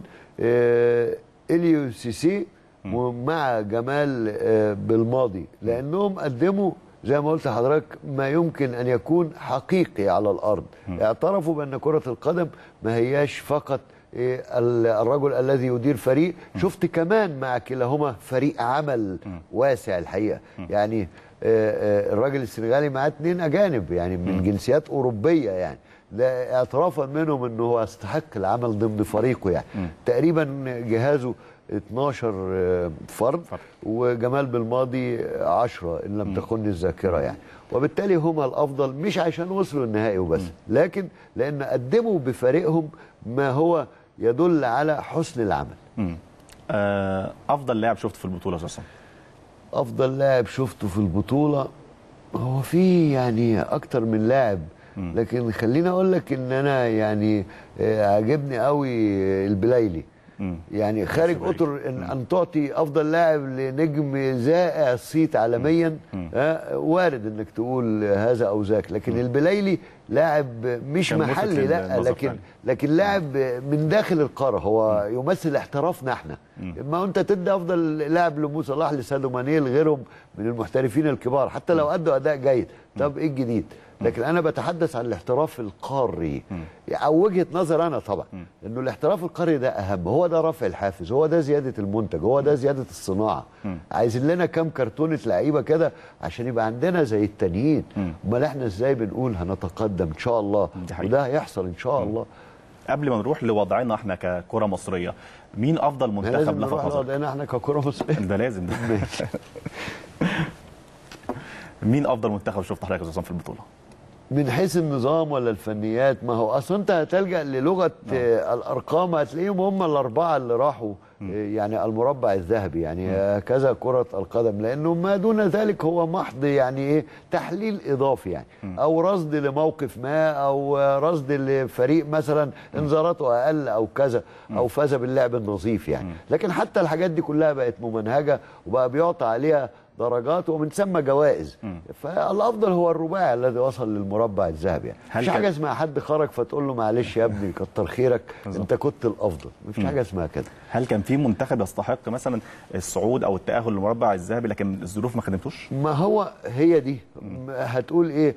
إليو سيسي مع جمال بالماضي، لانهم قدموا زي ما قلت لحضرتك ما يمكن ان يكون حقيقي على الارض. م. اعترفوا بان كره القدم ما هياش فقط الرجل الذي يدير فريق، شفت كمان مع كلاهما فريق عمل واسع الحقيقه. يعني الراجل السنغالي معاه اثنين اجانب يعني من جنسيات اوروبيه، يعني ده اعترافا منهم انه هو يستحق العمل ضمن فريقه يعني. تقريبا جهازه اتناشر فرد، وجمال بالماضي عشرة ان لم تخن الذاكره يعني. وبالتالي هما الافضل مش عشان وصلوا النهائي وبس، لكن لان قدموا بفريقهم ما هو يدل على حسن العمل. امم افضل لاعب شفته في البطوله اساسا؟ افضل لاعب شفته في البطوله هو في يعني اكتر من لاعب، لكن خليني اقول لك ان انا يعني عجبني قوي البلايلي. يعني خارج اطر ان, أن تعطي افضل لاعب لنجم زائع الصيت عالميا، آه وارد انك تقول هذا او ذاك، لكن البلايلي لاعب مش محلي، لا لكن لكن لاعب من داخل القاره، هو يمثل احترافنا احنا. اما انت تدي افضل لاعب لمو صلاح لسادو ماني لغيرهم من المحترفين الكبار حتى لو ادوا اداء جيد، طب ايه الجديد؟ لكن انا بتحدث عن الاحتراف القاري او وجهه نظر انا طبعا، انه الاحتراف القاري ده اهم، هو ده رفع الحافز، هو ده زياده المنتج، هو ده زياده الصناعه. عايزين لنا كام كرتونه لعيبه كده عشان يبقى عندنا زي التانيين. امال احنا ازاي بنقول هنتقدم ان شاء الله، وده هيحصل ان شاء الله. قبل ما نروح لوضعنا احنا ككره مصريه، مين افضل منتخب لفت نظرك؟ وضعنا احنا ككره مصريه ده لازم. مين افضل منتخب شفت حضرتك اساسا في البطوله؟ من حيث النظام ولا الفنيات؟ ما هو اصلا انت هتلجأ للغه آه. الارقام، هتلاقيهم هم الاربعه اللي راحوا يعني المربع الذهبي، يعني هكذا كرة القدم، لأنه ما دون ذلك هو محض يعني إيه تحليل إضافي يعني، أو رصد لموقف ما، أو رصد لفريق مثلا انذاراته أقل أو كذا، أو فاز باللعب النظيف يعني. لكن حتى الحاجات دي كلها بقت ممنهجة وبقى بيعطى عليها درجات ومن ثم جوائز. فالافضل هو الرباعي الذي وصل للمربع الذهبي يعني. مفيش حاجه اسمها حد خرج فتقول له معلش يا ابني كتر خيرك انت كنت الافضل، مفيش حاجه اسمها كده. هل كان في منتخب يستحق مثلا الصعود او التاهل للمربع الذهبي لكن الظروف ما خدمتوش؟ ما هو هي دي هتقول ايه؟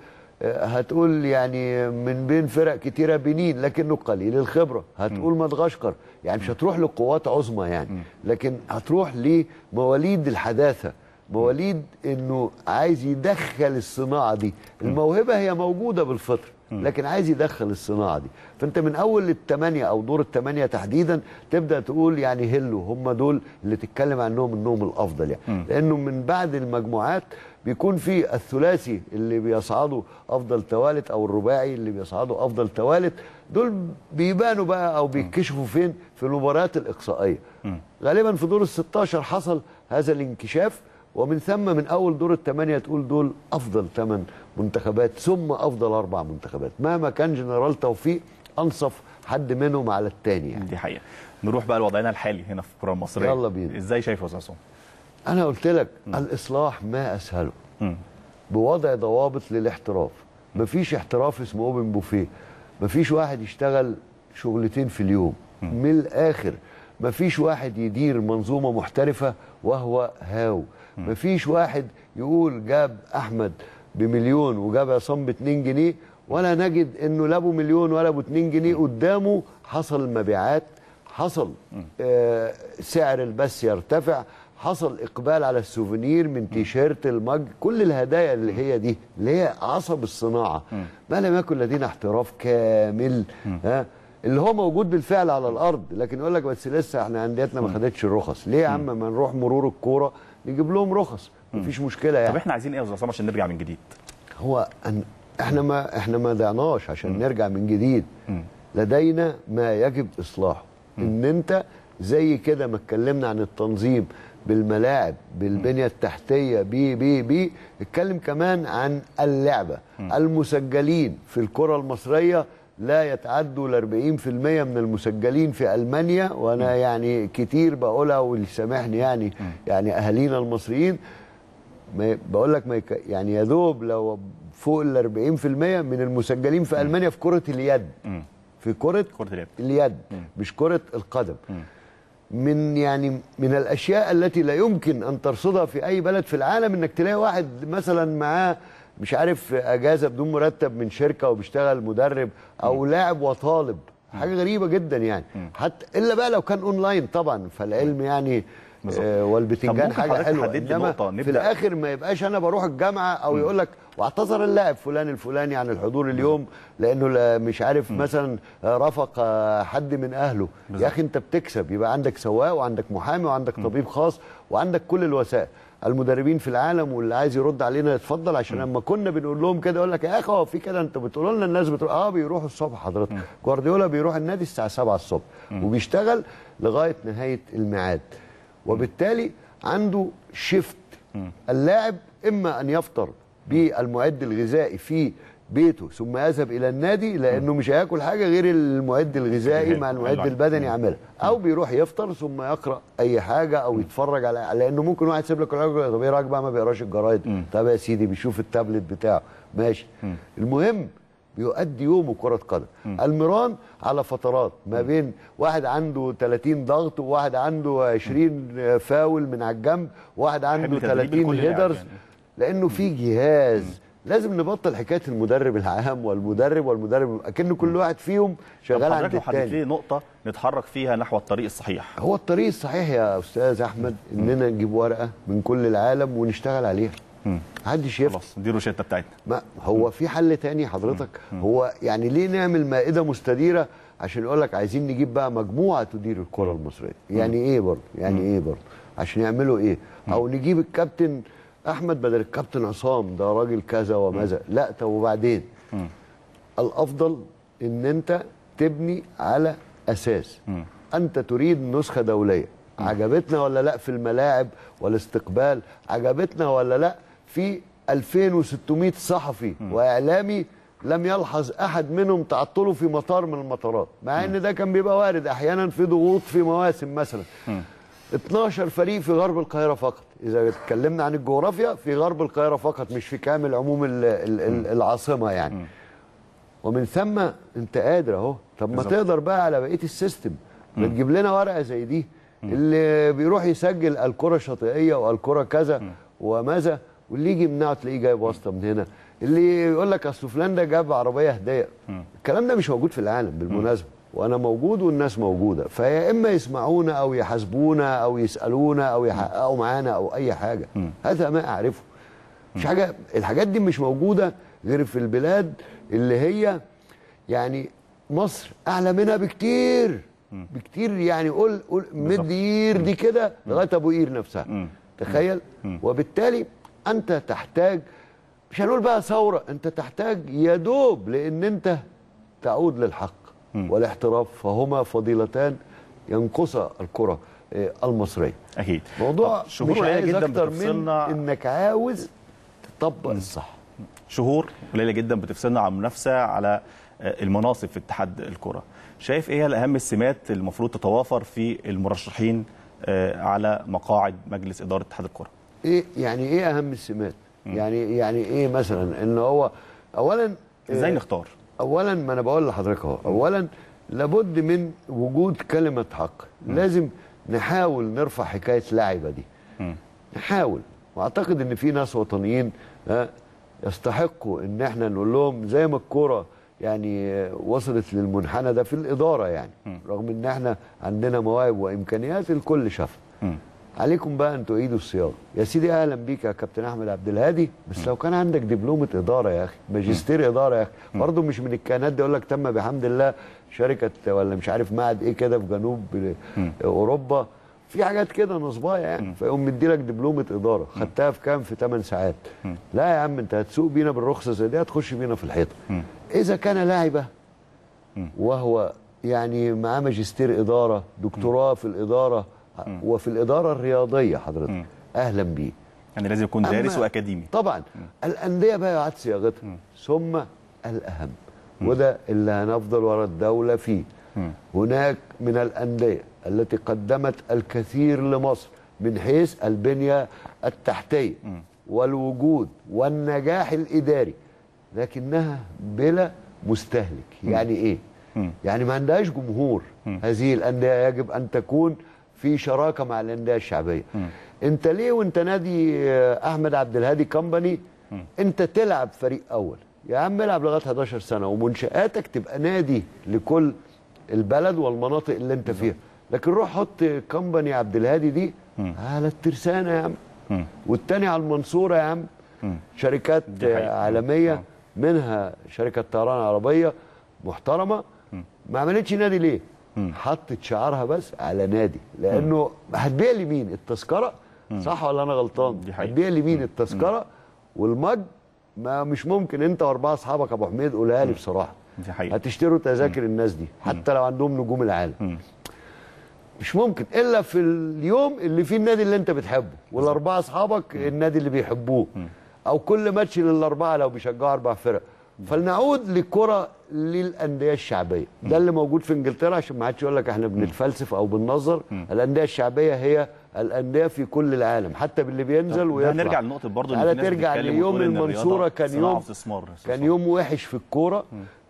هتقول يعني من بين فرق كتيره بنين لكنه قليل الخبره، هتقول مدغشقر يعني مش هتروح لقوات عظمى يعني، لكن هتروح لمواليد الحداثه، مواليد انه عايز يدخل الصناعه دي. الموهبه هي موجوده بالفطر لكن عايز يدخل الصناعه دي. فانت من اول الثمانيه او دور الثمانيه تحديدا تبدا تقول يعني هلو هم دول اللي تتكلم عنهم انهم الافضل يعني. لانه من بعد المجموعات بيكون في الثلاثي اللي بيصعدوا افضل توالت او الرباعي اللي بيصعدوا افضل توالت، دول بيبانوا بقى او بيكشفوا فين؟ في المباريات الاقصائيه. غالبا في دور ال ستاشر حصل هذا الانكشاف، ومن ثم من اول دور الثمانيه تقول دول افضل ثمان منتخبات ثم افضل اربع منتخبات، مهما كان جنرال توفيق انصف حد منهم على الثاني يعني. دي حقيقه. نروح بقى لوضعنا الحالي هنا في الكره المصريه. يلا بينا. ازاي شايفه يا استاذ عصام؟ انا قلت لك م. الاصلاح ما اسهله م. بوضع ضوابط للاحتراف. مفيش احتراف اسمه اوبن بوفيه، مفيش واحد يشتغل شغلتين في اليوم م. من الاخر. مفيش واحد يدير منظومه محترفه وهو هاو. مفيش واحد يقول جاب احمد بمليون وجاب عصام باتنين جنيه ولا نجد انه لا ابو مليون ولا ابو اتنين جنيه قدامه حصل مبيعات، حصل آه سعر البث يرتفع، حصل اقبال على السوفينير من تيشيرت المج، كل الهدايا اللي هي دي اللي هي عصب الصناعه. ما لم يكن لدينا احتراف كامل ها اللي هو موجود بالفعل على الارض، لكن يقول لك بس لسه احنا انديتنا ما خدتش الرخص. ليه يا عم ما نروح مرور الكوره نجيب لهم رخص، مفيش مشكله يعني. طب احنا عايزين ايه يا استاذ عصام عشان نرجع من جديد؟ هو أن احنا ما احنا ما ضعناش عشان م. نرجع من جديد. م. لدينا ما يجب اصلاحه. م. ان انت زي كده ما اتكلمنا عن التنظيم بالملاعب بالبنيه التحتيه بي بي بي اتكلم كمان عن اللعبه. م. المسجلين في الكره المصريه لا يتعدوا ال أربعين في المية من المسجلين في ألمانيا، وانا م. يعني كتير بقولها واللي سامحني يعني م. يعني اهالينا المصريين ما بقول لك ما يعني يا دوب لو فوق ال أربعين في المية من المسجلين في م. ألمانيا في كرة اليد. م. في كرة, كرة اليد, اليد. م. مش كرة القدم. م. من يعني من الاشياء التي لا يمكن ان ترصدها في اي بلد في العالم انك تلاقي واحد مثلا معاه مش عارف اجازه بدون مرتب من شركه وبيشتغل مدرب او م. لاعب وطالب. حاجه غريبه جدا يعني. م. حتى الا بقى لو كان اونلاين طبعا فالعلم يعني آه والبتنجان حاجه حلوه، انما في الاخر ما يبقاش انا بروح الجامعه او يقول لك واعتذر اللاعب فلان الفلاني عن الحضور اليوم لانه مش عارف م. مثلا رافق حد من اهله. بالزبط. يا اخي انت بتكسب، يبقى عندك سواق وعندك محامي وعندك طبيب خاص وعندك كل الوسائل. المدربين في العالم واللي عايز يرد علينا يتفضل، عشان لما كنا بنقول لهم كده يقول لك يا اخي هو في كده انتوا بتقولوا لنا الناس بتروح اه بيروحوا الصبح حضرتك. جوارديولا بيروح النادي الساعه سبعة الصبح م. وبيشتغل لغايه نهايه الميعاد، وبالتالي عنده شيفت. اللاعب اما ان يفطر بالمعد الغذائي في بيته ثم يذهب الى النادي لانه مش هياكل حاجه غير المعد الغذائي مع المعد البدني يعملها، او بيروح يفطر ثم يقرا اي حاجه او يتفرج على، لانه ممكن واحد يسيب لك الراجل طب ايه رايك بقى ما بيقراش الجرايد؟ طب يا سيدي بيشوف التابلت بتاعه ماشي. المهم بيؤدي يومه كرة قدم. المران على فترات ما بين واحد عنده ثلاثين ضغط وواحد عنده عشرين فاول من على الجنب وواحد عنده ثلاثين هيدرز يعني. لانه في جهاز م. لازم نبطل حكايه المدرب العام والمدرب والمدرب اكن كل واحد فيهم شغال عند الثاني. ليه نقطه نتحرك فيها نحو الطريق الصحيح؟ هو الطريق الصحيح يا استاذ احمد اننا نجيب ورقه من كل العالم ونشتغل عليها. محدش يفتح. خلاص دي الروشته بتاعتنا. ما هو في حل تاني حضرتك. مم. هو يعني ليه نعمل مائده مستديره عشان يقول لك عايزين نجيب بقى مجموعه تدير الكره المصريه؟ يعني مم. ايه برضه؟ يعني مم. ايه برضه؟ عشان يعملوا ايه؟ مم. او نجيب الكابتن احمد بدل الكابتن عصام ده راجل كذا وماذا. لا طب وبعدين؟ مم. الافضل ان انت تبني على اساس. مم. انت تريد نسخه دوليه، عجبتنا ولا لا في الملاعب والاستقبال، عجبتنا ولا لا في ألفين وستمائة صحفي واعلامي لم يلحظ احد منهم تعطله في مطار من المطارات، مع ان ده كان بيبقى وارد احيانا في ضغوط في مواسم مثلا. اتناشر فريق في غرب القاهره فقط، اذا اتكلمنا عن الجغرافيا في غرب القاهره فقط مش في كامل عموم العاصمه يعني. ومن ثم انت قادر اهو، طب ما تقدر بقى على بقيه السيستم، ما تجيب لنا ورقه زي دي اللي بيروح يسجل الكره شاطئيه والكره كذا وماذا، واللي يجي يمنعه تلاقيه جايب واسطه من هنا، اللي يقول لك اصل فلان ده جاب عربيه هديه. الكلام ده مش موجود في العالم بالمناسبه، وانا موجود والناس موجوده، فيا اما يسمعونا او يحاسبونا او يسالونا او يحققوا معانا او اي حاجه. هذا ما اعرفه. مش حاجه، الحاجات دي مش موجوده غير في البلاد اللي هي يعني مصر اعلى منها بكتير بكتير، يعني قول قول مدير دي كده لغايه ابو قير نفسها، تخيل. وبالتالي انت تحتاج، مش هنقول بقى ثوره، انت تحتاج يا دوب لان انت تعود للحق والاحتراف، فهما فضيلتان ينقصا الكره المصريه. اكيد موضوع شهور مش عايز جدا اكتر من بتفصلنا، انك عاوز تطبق الصح. شهور قليله جدا بتفصلنا عن المنافسه على المناصب في اتحاد الكره. شايف ايه اهم السمات المفروض تتوافر في المرشحين على مقاعد مجلس اداره اتحاد الكره؟ ايه يعني ايه اهم السمات؟ يعني يعني ايه مثلا ان هو اولا ازاي نختار؟ اولا ما انا بقول لحضرتك اهو، اولا لابد من وجود كلمه حق. م. لازم نحاول نرفع حكايه لاعبه دي. م. نحاول، واعتقد ان في ناس وطنيين يستحقوا ان احنا نقول لهم زي ما الكوره يعني وصلت للمنحنى ده في الاداره يعني، م. رغم ان احنا عندنا مواهب وامكانيات الكل شافها. عليكم بقى ان تعيدوا الصياغه. يا سيدي اهلا بيك يا كابتن احمد عبد الهادي، بس لو كان عندك دبلومه اداره يا اخي، ماجستير اداره يا اخي، برضه مش من الكيانات دي يقول لك تم بحمد الله شركه ولا مش عارف معهد ايه كده في جنوب اوروبا، في حاجات كده نصبايه يعني، فيقوم مديلك دبلومه اداره، خدتها في كام؟ في ثمان ساعات. لا يا عم، انت هتسوق بينا بالرخصه زي دي هتخش بينا في الحيطه. اذا كان لاعبه وهو يعني معاه ماجستير اداره، دكتوراه في الاداره وفي الاداره الرياضيه حضرتك، م. اهلا بيه. يعني لازم يكون دارس واكاديمي طبعا. م. الانديه بقى يعاد صياغتها، ثم الاهم م. وده اللي هنفضل ورا الدوله فيه. م. هناك من الانديه التي قدمت الكثير لمصر من حيث البنيه التحتيه م. والوجود والنجاح الاداري، لكنها بلا مستهلك. م. يعني ايه؟ م. يعني ما عندهاش جمهور. م. هذه الانديه يجب ان تكون في شراكه مع الانديه الشعبيه. م. انت ليه وانت نادي احمد عبد الهادي كومباني انت تلعب فريق اول؟ يا عم العب لغايه حداشر سنه ومنشاتك تبقى نادي لكل البلد والمناطق اللي انت فيها، لكن روح حط كومباني عبد الهادي دي م. على الترسانه يا عم، م. والتاني على المنصوره يا عم. م. شركات عالميه م. منها شركه طيران عربيه محترمه، م. ما عملتش نادي ليه؟ حطت شعارها بس على نادي، لانه هتبيع لي مين؟ التذكره؟ صح ولا انا غلطان؟ هتبيع لي مين؟ التذكره والمج. ما مش ممكن انت واربعه اصحابك ابو حميد قولها لي بصراحه، دي حقيقة. هتشتروا تذاكر الناس دي حتى لو عندهم نجوم العالم، مش ممكن الا في اليوم اللي فيه النادي اللي انت بتحبه والاربعه اصحابك النادي اللي بيحبوه، او كل ماتش للاربعه لو بيشجعوا اربع فرق. فلنعود للكره للانديه الشعبيه، ده اللي موجود في انجلترا عشان ما حدش يقول لك احنا بنتفلسف او بننظر. الانديه الشعبيه هي الانديه في كل العالم، حتى باللي بينزل ويطلع. هنرجع لنقطه برضه ان في ترجع ليوم المنصوره، كان يوم كان يوم وحش في الكوره.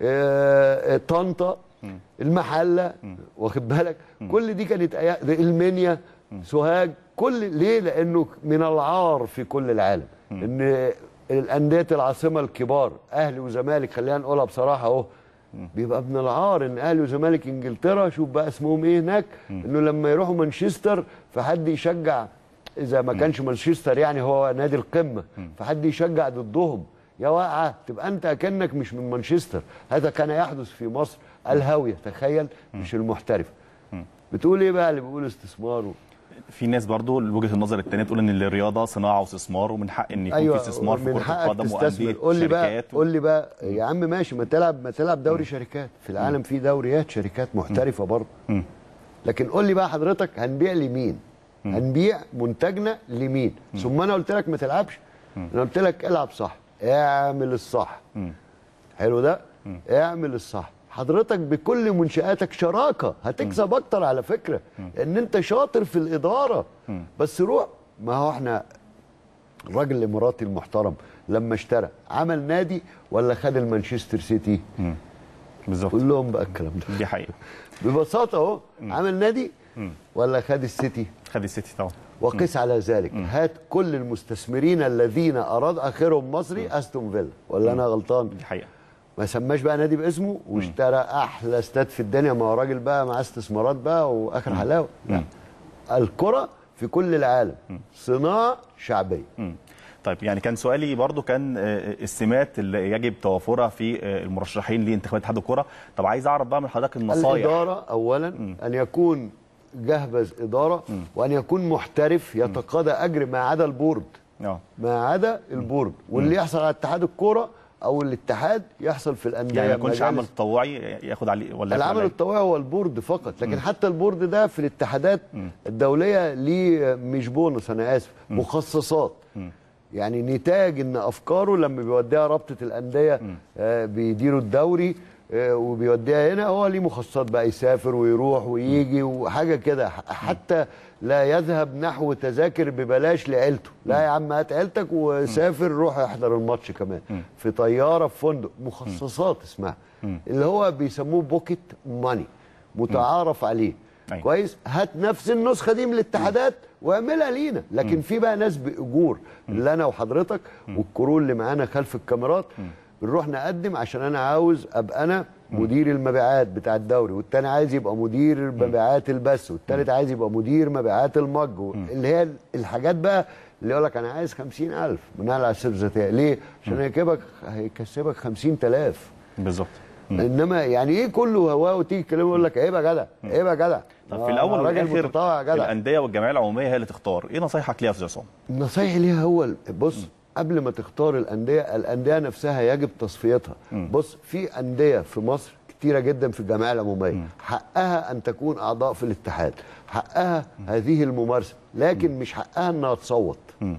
آه طنطا، المحله، واخد بالك، كل دي كانت المنيا، سوهاج، كل ليه؟ لانه من العار في كل العالم ان الانديه العاصمه الكبار اهلي وزمالك، خلينا نقولها بصراحه اهو، بيبقى من العار ان اهلي وزمالك انجلترا، شوف بقى اسمهم ايه هناك، انه لما يروحوا مانشستر فحد يشجع، اذا ما كانش مانشستر يعني هو نادي القمه، فحد يشجع ضدهم، يا واقعه تبقى انت اكنك مش من مانشستر. هذا كان يحدث في مصر الهاويه، تخيل، مش المحترفه. بتقول ايه بقى اللي بيقول استثمار؟ في ناس برضو وجهه النظر الثانيه تقول ان الرياضه صناعه واستثمار، ومن حق ان يكون أيوة في استثمار في كره القدم وانديه قول لي بقى و... قول لي بقى يا عم ماشي، ما تلعب ما تلعب دوري م. شركات في العالم، م. في دوريات شركات محترفه برضه. لكن قول لي بقى حضرتك هنبيع لمين؟ هنبيع منتجنا لمين؟ ثم انا قلت لك ما تلعبش، انا قلت لك العب صح، اعمل الصح. حلو ده؟ اعمل الصح. حضرتك بكل منشآتك شراكه هتكسب اكتر على فكره، ان انت شاطر في الاداره. بس روح، ما هو احنا الراجل الاماراتي المحترم لما اشترى عمل نادي ولا خد المانشستر سيتي؟ بالظبط، كلهم بقى الكلام ده. دي حقيقه ببساطه اهو، عمل نادي ولا خد السيتي؟ خد السيتي طبعا. وقس على ذلك، مم. هات كل المستثمرين الذين اراد اخرهم مصري مم. استون فيلا، ولا مم. انا غلطان؟ دي حقيقه. ما سماش بقى نادي باسمه واشترى احلى استاد في الدنيا، ما هو راجل بقى معاه استثمارات بقى واخر حلاوه. لا، الكره في كل العالم مم. صناعه شعبيه. مم. طيب، يعني كان سؤالي برضو كان السمات اللي يجب توافرها في المرشحين لانتخابات اتحاد الكره. طب عايز اعرف بقى من حضرتك النصائح. الاداره اولا، مم. ان يكون جهبذ اداره، مم. وان يكون محترف يتقاضى اجر ما عدا البورد. اه ما عدا البورد، واللي يحصل على اتحاد الكوره او الاتحاد يحصل في الانديه. يعني ما يكونش عمل تطوعي ياخد عليه ولا العمل التطوعي هو البورد فقط، لكن م. حتى البورد ده في الاتحادات م. الدوليه ليه مش بونص، انا اسف، م. مخصصات. م. يعني نتاج ان افكاره لما بيوديها رابطه الانديه آه بيديروا الدوري آه وبيوديها هنا، هو ليه مخصصات بقى، يسافر ويروح ويجي وحاجه كده، حتى لا يذهب نحو تذاكر ببلاش لعيلته. لا يا عم، هات عيلتك وسافر، روح احضر الماتش كمان في طياره في فندق. مخصصات اسمها، اللي هو بيسموه بوكيت ماني، متعارف عليه. أي. كويس، هات نفس النسخه دي من الاتحادات واعملها لينا. لكن م. في بقى ناس باجور، م. اللي انا وحضرتك م. والكرو اللي معانا خلف الكاميرات بنروح نقدم، عشان انا عاوز ابقى انا مدير المبيعات بتاع الدوري، والتاني عايز يبقى مدير مبيعات البث، والتالت عايز يبقى مدير مبيعات المج، اللي هي الحاجات بقى اللي يقول لك انا عايز خمسين ألف بناء على السيره الذاتيه. ليه؟ عشان هيكسبك هيكسبك خمسين تلاف بالظبط. انما يعني ايه كله هواه، وتيجي تكلمه يقول لك عيب يا جدع، عيب يا جدع. طب في الاول والاخر الانديه والجمعيه العموميه هي اللي تختار. ايه نصايحك ليها يا استاذ عصام؟ نصايحي ليها، هو بص، م. قبل ما تختار الانديه، الانديه نفسها يجب تصفيتها. م. بص، في انديه في مصر كتيره جدا في الجمعيه العموميه م. حقها ان تكون اعضاء في الاتحاد، حقها م. هذه الممارسه، لكن م. مش حقها انها تصوت. م.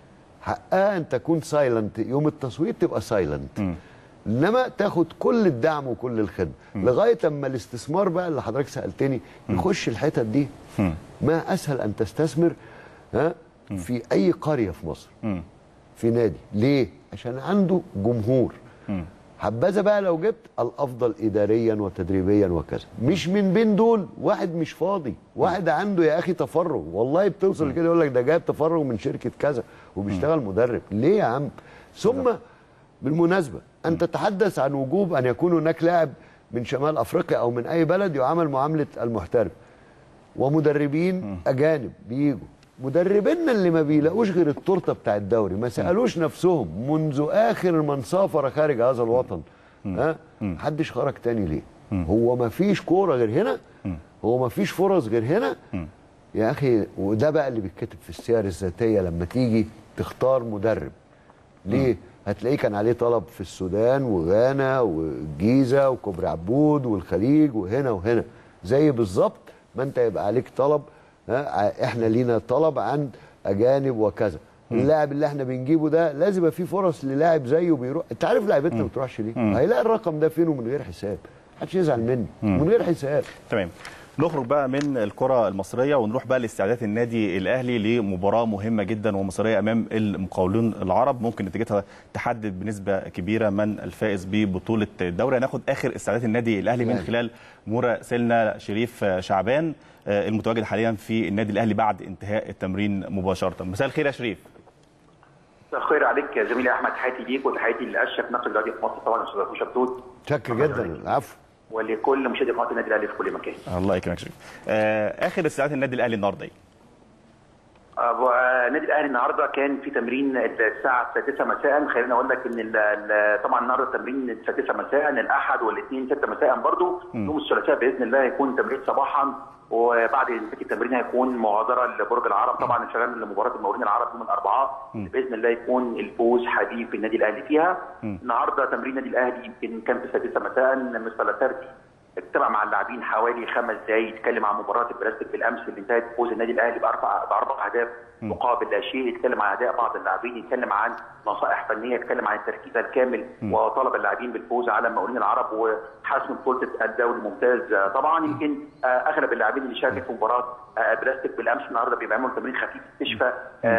حقها ان تكون سايلنت، يوم التصويت تبقى سايلنت، انما تاخد كل الدعم وكل الخدمه لغايه اما الاستثمار بقى اللي حضرتك سالتني يخش الحتت دي. م. ما اسهل ان تستثمر ها في اي قريه في مصر م. في نادي. ليه؟ عشان عنده جمهور. حبذا بقى لو جبت الافضل اداريا وتدريبيا وكذا، مش من بين دول واحد مش فاضي، واحد عنده يا اخي تفرغ، والله بتوصل كده يقول لك ده جايب تفرغ من شركه كذا وبيشتغل مدرب. ليه يا عم؟ ثم بالمناسبه ان تتحدث عن وجوب ان يكون هناك لاعب من شمال افريقيا او من اي بلد يعامل معامله المحترف، ومدربين اجانب بيجوا. مدربينا اللي ما بيلاقوش غير التورته بتاع الدوري، ما سالوش نفسهم منذ اخر من سافر خارج هذا الوطن، ها محدش خرج تاني ليه؟ هو ما فيش كوره غير هنا؟ هو ما فيش فرص غير هنا؟ يا اخي، وده بقى اللي بيتكتب في السير الذاتيه لما تيجي تختار مدرب. ليه؟ هتلاقيه كان عليه طلب في السودان وغانا والجيزه وكوبري عبود والخليج وهنا وهنا، زي بالظبط ما انت يبقى عليك طلب، ها احنا لينا طلب عن اجانب وكذا. اللاعب اللي احنا بنجيبه ده لازم يبقى فيه فرص للاعب زيه بيروح. انت عارف لعيبتنا ما بتروحش ليه؟ هيلاقي الرقم ده فين ومن غير حساب، محدش يزعل مني، من غير حساب. تمام. نخرج بقى من الكرة المصرية ونروح بقى لاستعدادات النادي الأهلي لمباراة مهمة جدا ومصرية أمام المقاولون العرب، ممكن نتيجتها تحدد بنسبة كبيرة من الفائز ببطولة الدوري. هناخد آخر استعدادات النادي الأهلي من خلال مراسلنا شريف شعبان المتواجد حاليا في النادي الأهلي بعد انتهاء التمرين مباشرة. مساء الخير يا شريف. مساء الخير عليك يا زميلي أحمد، تحياتي ليك وتحياتي لأشرف نقل الرياضي في مصر طبعا أستاذ أبو شبتوت. شكرا جدا، العفو. ولكل مشاهدي قناه النادي الاهلي في كل مكان. الله يكرمك شريف. آه اخر استعدادات النادي الاهلي النهارده ايه؟ آه النادي الاهلي النهارده كان في تمرين الساعه السادسة مساء. خليني اقول لك ان طبعا النهارده التمرين السادسة مساء، الاحد والاثنين ستة مساء برضه. يوم الثلاثاء باذن الله هيكون تمرين صباحا، وبعد التمرين هيكون مغادره لبرج العرب طبعا عشان لمباراه المقاولين العرب يوم الاربعاء باذن الله يكون الفوز حديث النادي الاهلي فيها. النهارده تمرين النادي الاهلي يمكن كان في السادسة مساء. مستر لاسارتي اجتمع مع اللاعبين حوالي خمس دقائق، يتكلم عن مباراه البلاستيك بالامس اللي انتهت بفوز النادي الاهلي باربع باربع اهداف مقابل لا شيء، يتكلم عن اداء بعض اللاعبين، يتكلم عن نصائح فنيه، يتكلم عن التركيز الكامل وطلب اللاعبين بالفوز على المقاولين العرب وحسم بطوله الدوري الممتاز. طبعا يمكن اغلب اللاعبين اللي شاركوا في مباراه بلاستيك بالامس النهارده بيعملوا تمرين خفيف استشفاء،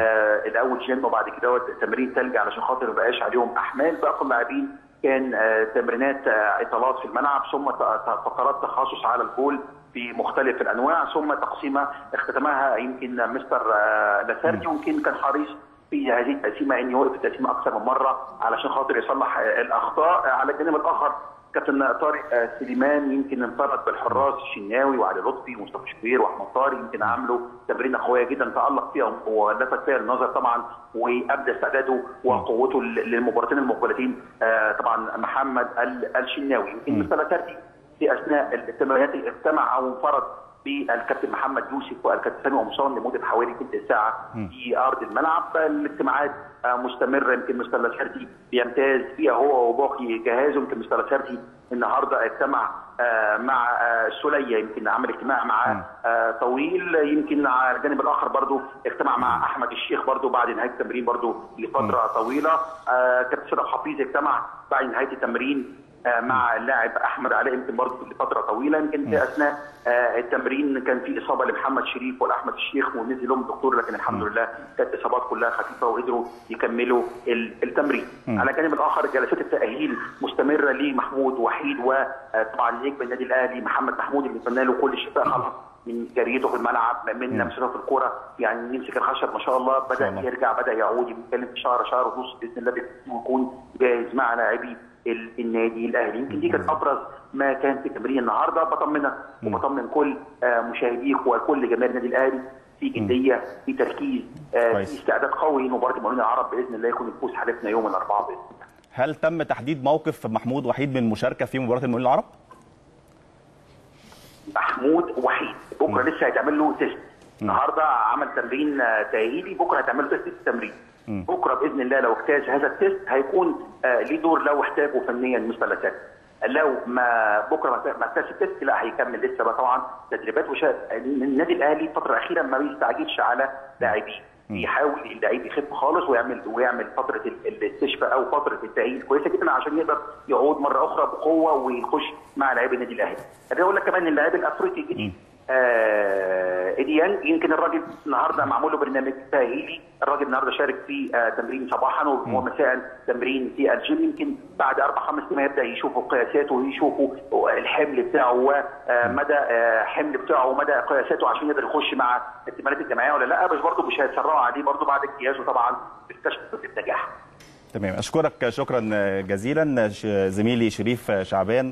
الاول جيم وبعد كده تمرين ثلج علشان خاطر ما يبقاش عليهم احمال. باقي اللاعبين كان تمرينات اطالات في الملعب، ثم فقرات تخصص على الجول في مختلف الانواع، ثم تقسيمه اختتمها يمكن مستر لاسارتي، ويمكن كان حريص في هذه التقسيمه ان يوقف التقسيمه اكثر من مره علشان خاطر يصلح الاخطاء. على الجانب الاخر كابتن طارق سليمان يمكن انفرد بالحراس الشناوي وعلي لطفي ومصطفى شوبير واحمد طارق، يمكن عملوا تمرينه قويه جدا تالق فيها ولفت فيها النظر طبعا، وابدى استعداده وقوته للمباراتين المقبلتين. طبعا محمد الشناوي يمكن مستر لاسارتي في اثناء التمرينات اجتمع وانفرد بالكابتن محمد يوسف والكابتن سامي قمصان لمده حوالي ثلث ساعه في ارض الملعب. الاجتماعات مستمره، يمكن مستر لاسارتي بيمتاز فيها هو وباقي جهازه. يمكن مستر لاسارتي النهارده اجتمع مع سوليه، يمكن عمل اجتماع معاه طويل. يمكن على الجانب الاخر برضو اجتمع مع احمد الشيخ برضو بعد نهايه التمرين برضو لفتره طويله. كابتن شرف حفيظ اجتمع بعد نهايه التمرين مع اللاعب احمد علاء يمكن برضه لفتره طويله. يمكن في اثناء التمرين كان في اصابه لمحمد شريف والاحمد الشيخ ونزل لهم الدكتور، لكن الحمد لله كانت اصابات كلها خفيفه وقدروا يكملوا التمرين. م. على الجانب الاخر جلسات التاهيل مستمره لمحمود وحيد، وطبعا نجم النادي الاهلي محمد محمود اللي نتمنى له كل الشفاء خلاص من جريته في الملعب، من لمسته في الكوره، يعني يمسك الخشب ما شاء الله، بدا الله. يرجع بدا يعود، يتكلم في شهر شهر ونص باذن الله ويكون جاهز مع لاعبي النادي الاهلي. يمكن دي كانت ابرز ما كان في تمرين النهارده. بطمنك وبطمن كل مشاهديك وكل جماهير النادي الاهلي في جديه، في تركيز، في استعداد قوي لمباراه المقاولين العرب باذن الله يكون الفوز حالفنا يوم الاربعاء باذن الله. هل تم تحديد موقف محمود وحيد من المشاركه في مباراه المقاولين العرب؟ محمود وحيد بكره لسه هيتعمل له تيست. النهارده عمل تمرين تاهيلي، بكره هيتعمل له تيست في التمرين. بكره باذن الله لو اجتاز هذا التيست هيكون آه ليه دور لو احتاجه فنيا مستر لاسارتي. لو ما بكره ما اجتاز التيست لا هيكمل لسه بقى طبعا تدريبات. وشاف النادي الاهلي الفتره الاخيره ما بيستعجلش على لاعبيه، بيحاول اللعيب يخف خالص ويعمل ويعمل فتره الاستشفاء او فتره التاهيل كويسه جدا عشان يقدر يعود مره اخرى بقوه ويخش مع لاعبي النادي الاهلي. انا اقول لك كمان اللاعب الافريقي الجديد آه إديان، يمكن الراجل النهارده معمول له برنامج تاهيلي. الراجل النهارده شارك في آه تمرين صباحا ومساء تمرين في الجيم. يمكن بعد اربع خمس ايام هيبدا يشوفوا قياساته ويشوفوا الحمل بتاعه ومدى آه حمل بتاعه ومدى قياساته عشان يقدر يخش مع الاحتمالات الجماعيه ولا لا، بس برضه مش هيتسرعوا عليه برضه بعد اجتيازه طبعا بالكشف بالنجاح. تمام، اشكرك شكرا جزيلا زميلي شريف شعبان،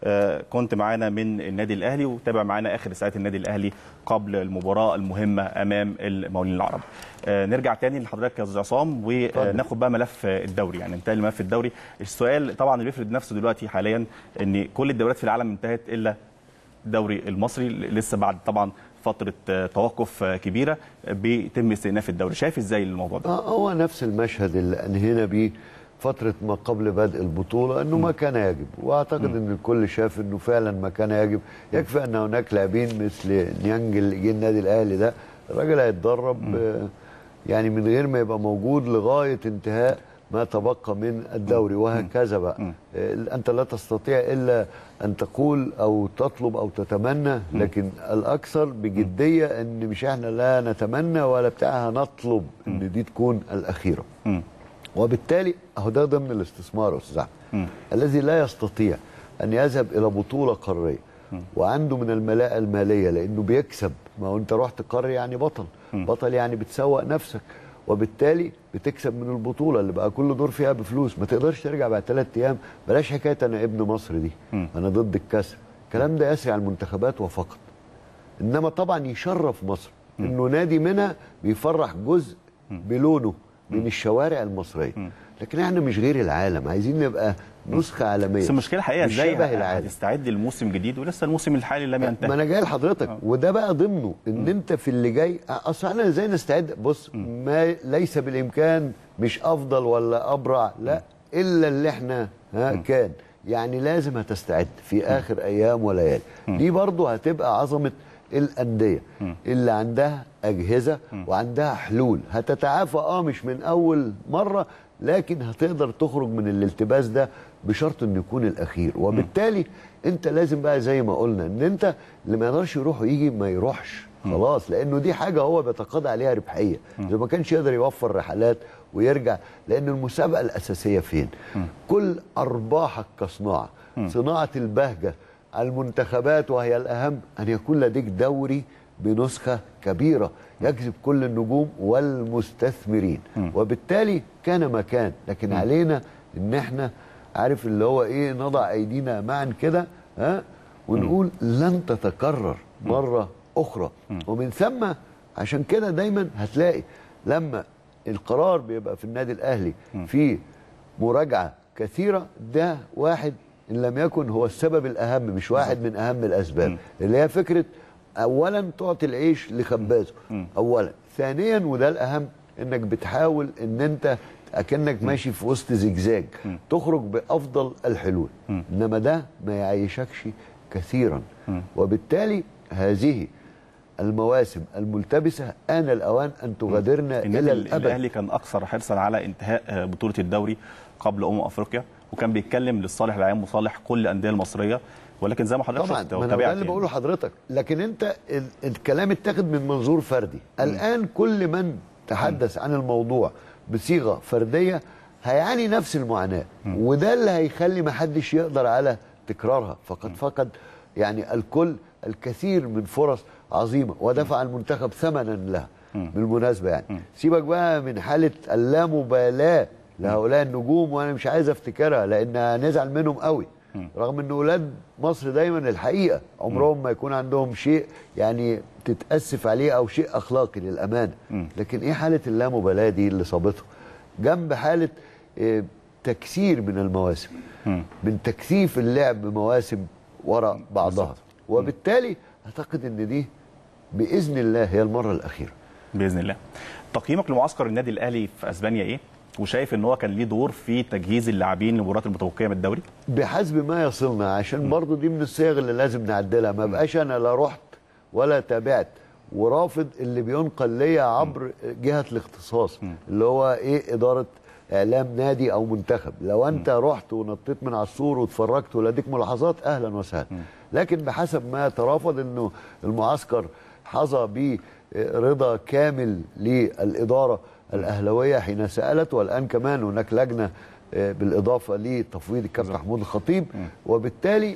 كنت معانا من النادي الاهلي وتابع معانا اخر ساعات النادي الاهلي قبل المباراه المهمه امام المقاولين العرب. نرجع تاني لحضرتك يا استاذ عصام وناخد بقى ملف الدوري، يعني انتهى الملف الدوري. السؤال طبعا اللي بيفرض نفسه دلوقتي حاليا ان كل الدوريات في العالم انتهت الا الدوري المصري، لسه بعد طبعا فتره توقف كبيره بيتم استئناف الدوري. شايف ازاي الموضوع ده؟ هو نفس المشهد اللي انهينا بيه فترة ما قبل بدء البطولة، انه ما كان يجب، واعتقد ان الكل شاف انه فعلا ما كان يجب. يكفي ان هناك لاعبين مثل نيانج اللي جه النادي الاهلي ده، الراجل هيتدرب يعني من غير ما يبقى موجود لغاية انتهاء ما تبقى من الدوري، وهكذا بقى. انت لا تستطيع الا ان تقول او تطلب او تتمنى، لكن الاكثر بجدية ان مش احنا لا نتمنى ولا بتاعها نطلب ان دي تكون الاخيرة. وبالتالي اهو ده ضمن الاستثمار يا استاذ احمد، الذي لا يستطيع ان يذهب الى بطوله قاريه وعنده من الملاءه الماليه، لانه بيكسب. ما هو انت رحت قاري يعني بطل، بطل يعني بتسوق نفسك، وبالتالي بتكسب من البطوله اللي بقى كل دور فيها بفلوس. ما تقدرش ترجع بعد ثلاث ايام. بلاش حكايه انا ابن مصر دي، انا ضد الكسر، الكلام ده يسري على المنتخبات وفقط. انما طبعا يشرف مصر انه نادي منها بيفرح جزء بلونه من الشوارع المصريه، لكن احنا مش غير العالم، عايزين نبقى نسخه عالميه. بس المشكله الحقيقه ازاي هتستعد للموسم جديد ولسه الموسم الحالي لم ينتهي؟ ما انا جاي لحضرتك أوه. وده بقى ضمنه ان انت في اللي جاي. اصل احنا ازاي نستعد؟ بص، ما ليس بالامكان مش افضل ولا ابرع، لا، الا اللي احنا ها كان يعني لازم هتستعد في اخر ايام وليالي. دي برضو هتبقى عظمه الانديه اللي عندها اجهزه وعندها حلول هتتعافى اه مش من اول مره، لكن هتقدر تخرج من الالتباس ده بشرط انه يكون الاخير. وبالتالي انت لازم بقى زي ما قلنا ان انت اللي ما يقدرش يروح ويجي ما يروحش خلاص، لانه دي حاجه هو بيتقاضى عليها ربحيه. اذا ما كانش يقدر يوفر رحلات ويرجع، لان المسابقه الاساسيه فين؟ كل ارباحك كصناعه، صناعه البهجه على المنتخبات، وهي الاهم ان يكون لديك دوري بنسخه كبيره يجذب كل النجوم والمستثمرين. وبالتالي كان ما كان، لكن علينا ان احنا عارف اللي هو ايه، نضع ايدينا معا كده ها ونقول لن تتكرر مره اخرى. ومن ثم عشان كده دايما هتلاقي لما القرار بيبقى في النادي الاهلي في مراجعه كثيره، ده واحد ان لم يكن هو السبب الاهم، مش واحد من اهم الاسباب، اللي هي فكره اولا تعطي العيش لخبازه اولا، ثانيا وده الاهم انك بتحاول ان انت اكنك ماشي في وسط زجزاج تخرج بافضل الحلول، انما ده ما يعيشكش كثيرا. وبالتالي هذه المواسم الملتبسه آن الاوان ان تغادرنا الى الابد. الاهلي كان اكثر حرصا على انتهاء بطوله الدوري قبل امم افريقيا، وكان بيتكلم للصالح العام وصالح كل الانديه المصريه، ولكن زي ما حضرتك طبعا شفت ما انا ده اللي بقوله لحضرتك، لكن انت الكلام اتاخد من منظور فردي. م. الان كل من تحدث م. عن الموضوع بصيغه فرديه هيعاني نفس المعاناه، وده اللي هيخلي ما حدش يقدر على تكرارها. فقد فقد يعني الكل الكثير من فرص عظيمه، ودفع المنتخب ثمنا لها بالمناسبه. يعني سيبك بقى من حاله اللامبالاه لهؤلاء النجوم، وانا مش عايز افتكرها لان هنزعل منهم قوي، رغم ان اولاد مصر دايما الحقيقه عمرهم ما يكون عندهم شيء يعني تتاسف عليه او شيء اخلاقي للامانه، لكن ايه حاله اللامبالاه دي اللي صابته جنب حاله إيه تكثير من المواسم، من تكثيف اللعب بمواسم وراء بعضها. وبالتالي اعتقد ان دي باذن الله هي المره الاخيره باذن الله. تقييمك لمعسكر النادي الاهلي في اسبانيا ايه؟ وشايف ان هو كان ليه دور في تجهيز اللاعبين للمباريات المتوقعه من الدوري؟ بحسب ما يصلنا، عشان برضو دي من الصيغ اللي لازم نعدلها، ما بقاش انا لا رحت ولا تابعت ورافض اللي بينقل ليا عبر جهه الاختصاص اللي هو ايه اداره اعلام نادي او منتخب. لو انت رحت ونطيت من على السور واتفرجت ولديك ملاحظات اهلا وسهلا، لكن بحسب ما ترافض انه المعسكر حظى برضا كامل للاداره الاهلاويه حين سالت، والان كمان هناك لجنه بالاضافه لتفويض الكابتن محمود الخطيب. وبالتالي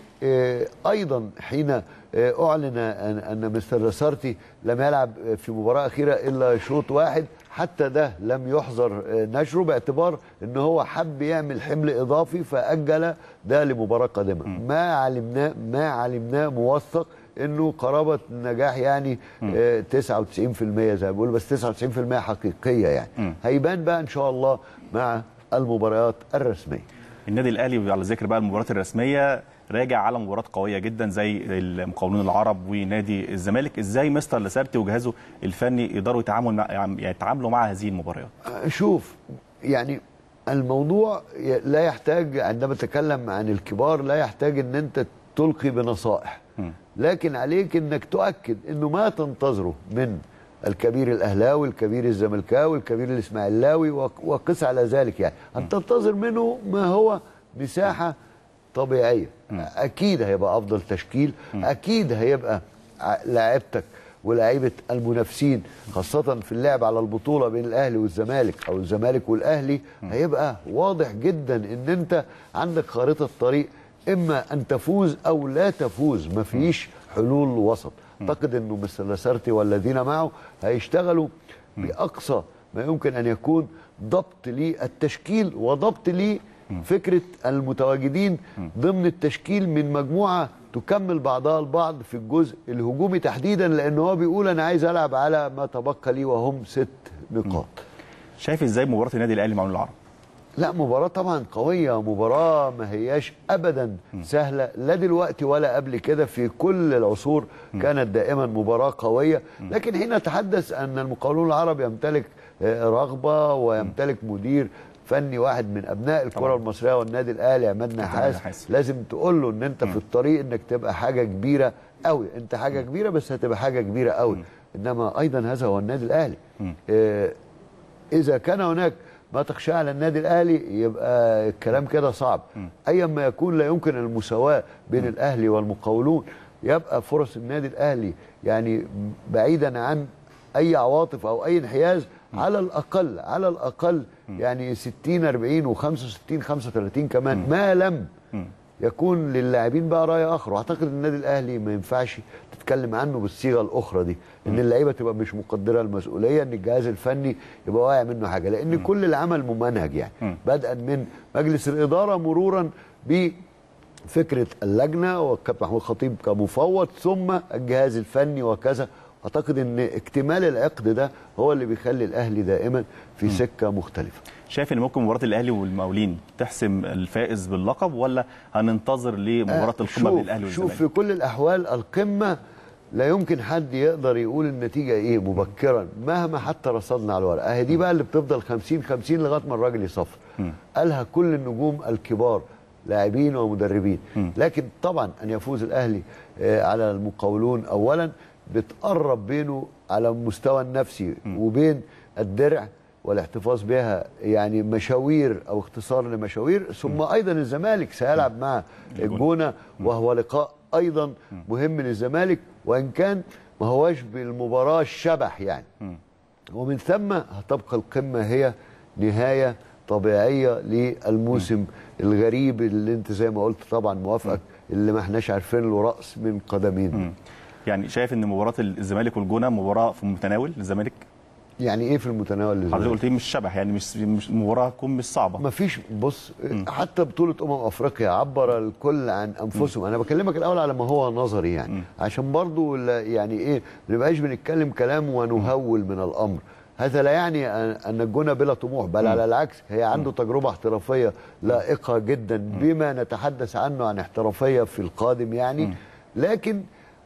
ايضا حين اعلن ان مستر لاسارتي لم يلعب في مباراه اخيره الا شوط واحد، حتى ده لم يحظر نشره باعتبار ان هو حب يعمل حمل اضافي فاجل ده لمباراه قادمه. ما علمناه ما علمناه موثق انه قرابه النجاح يعني آه تسعة وتسعين في المية زي ما بيقولوا، بس تسعة وتسعين في المية حقيقيه يعني. م. هيبان بقى ان شاء الله مع المباريات الرسميه. النادي الاهلي على ذكر بقى المباريات الرسميه راجع على مباراه قويه جدا زي المقاولون العرب ونادي الزمالك، ازاي مستر لاسارتي وجهازه الفني يقدروا يتعاملوا مع يعني يتعاملوا مع هذه المباريات؟ شوف يعني الموضوع لا يحتاج، عندما نتكلم عن الكبار لا يحتاج ان انت تلقي بنصائح، لكن عليك انك تؤكد انه ما تنتظره من الكبير الاهلاوي، الكبير الزملكاوي، الكبير الاسماعيلاوي وقس على ذلك، يعني ان تنتظر منه ما هو مساحه طبيعيه. اكيد هيبقى افضل تشكيل، اكيد هيبقى لاعيبتك ولاعيبه المنافسين خاصه في اللعب على البطوله بين الاهلي والزمالك او الزمالك والاهلي، هيبقى واضح جدا ان انت عندك خارطه طريق، اما ان تفوز او لا تفوز، ما فيش حلول وسط. اعتقد انه مستر لاسارتي والذين معه هيشتغلوا باقصى ما يمكن ان يكون ضبط للتشكيل وضبط لفكره المتواجدين ضمن التشكيل من مجموعه تكمل بعضها البعض في الجزء الهجومي تحديدا، لان هو بيقول انا عايز العب على ما تبقى لي وهم ست نقاط. شايف ازاي مباراه النادي الاهلي مع المقاولون العرب؟ لا مباراة طبعا قوية، مباراة ما هياش أبدا سهلة، لا دلوقتي ولا قبل كده، في كل العصور كانت دائما مباراة قوية. لكن حين نتحدث أن المقاولون العرب يمتلك رغبة ويمتلك مدير فني واحد من ابناء الكره المصريه والنادي الاهلي عماد نحاس، لازم تقول له ان انت م. في الطريق انك تبقى حاجه كبيره قوي، انت حاجه كبيره بس هتبقى حاجه كبيره قوي. م. انما ايضا هذا هو النادي الاهلي. آه اذا كان هناك ما تخشى على النادي الاهلي يبقى الكلام كده صعب. ايا ما يكون لا يمكن المساواه بين م. الاهلي والمقاولون، يبقى فرص النادي الاهلي يعني بعيدا عن اي عواطف او اي انحياز م. على الاقل على الاقل م. يعني ستين أربعين وخمسة وستين خمسة وثلاثين كمان م. ما لم م. يكون للاعبين بقى راي اخر. واعتقد النادي الاهلي ما ينفعش تتكلم عنه بالصيغه الاخرى دي، ان اللعيبه تبقى مش مقدره المسؤوليه، ان الجهاز الفني يبقى واقع منه حاجه، لان م. كل العمل ممنهج يعني م. بدءا من مجلس الاداره مرورا بفكره اللجنه والكابتن محمود خطيب كمفوض ثم الجهاز الفني وكذا. اعتقد ان اكتمال العقد ده هو اللي بيخلي الاهلي دائما في م. سكه مختلفه. شايف ان ممكن مباراه الاهلي والمقاولين تحسم الفائز باللقب، ولا هننتظر لمباراه القمه بين الاهلي والزمالك؟ شوف، في كل الاحوال القمه لا يمكن حد يقدر يقول النتيجه ايه مبكرا مهما حتى رصدنا على الورق. اهي دي بقى اللي بتفضل خمسين خمسين لغايه ما الراجل يصفر. قالها كل النجوم الكبار لاعبين ومدربين. م. لكن طبعا ان يفوز الاهلي على المقاولون اولا بتقرب بينه على المستوى النفسي م. وبين الدرع والاحتفاظ بها يعني مشاوير او اختصار لمشاوير. ثم ايضا الزمالك سيلعب مع الجونه وهو لقاء ايضا مهم للزمالك، وان كان ما هواش بالمباراه الشبح يعني. ومن ثم هتبقى القمه هي نهايه طبيعيه للموسم الغريب اللي انت زي ما قلت طبعا موافقك، اللي ما احناش عارفين له راس من قدمين. يعني شايف ان مباراه الزمالك والجونه مباراه في متناول الزمالك؟ يعني ايه في المتناول للزمالك؟ حضرتك قلت لي مش شبح، يعني مش مش مباراه تكون مش صعبه. ما فيش. بص م. حتى بطوله امم افريقيا عبر الكل عن انفسهم. م. انا بكلمك الاول على ما هو نظري يعني م. عشان برضو يعني ايه ما نبقاش بنتكلم كلام ونهول من الامر. هذا لا يعني ان الجونه بلا طموح، بل م. على العكس هي عنده م. تجربه احترافيه لائقه جدا م. بما نتحدث عنه عن احترافيه في القادم يعني. م. لكن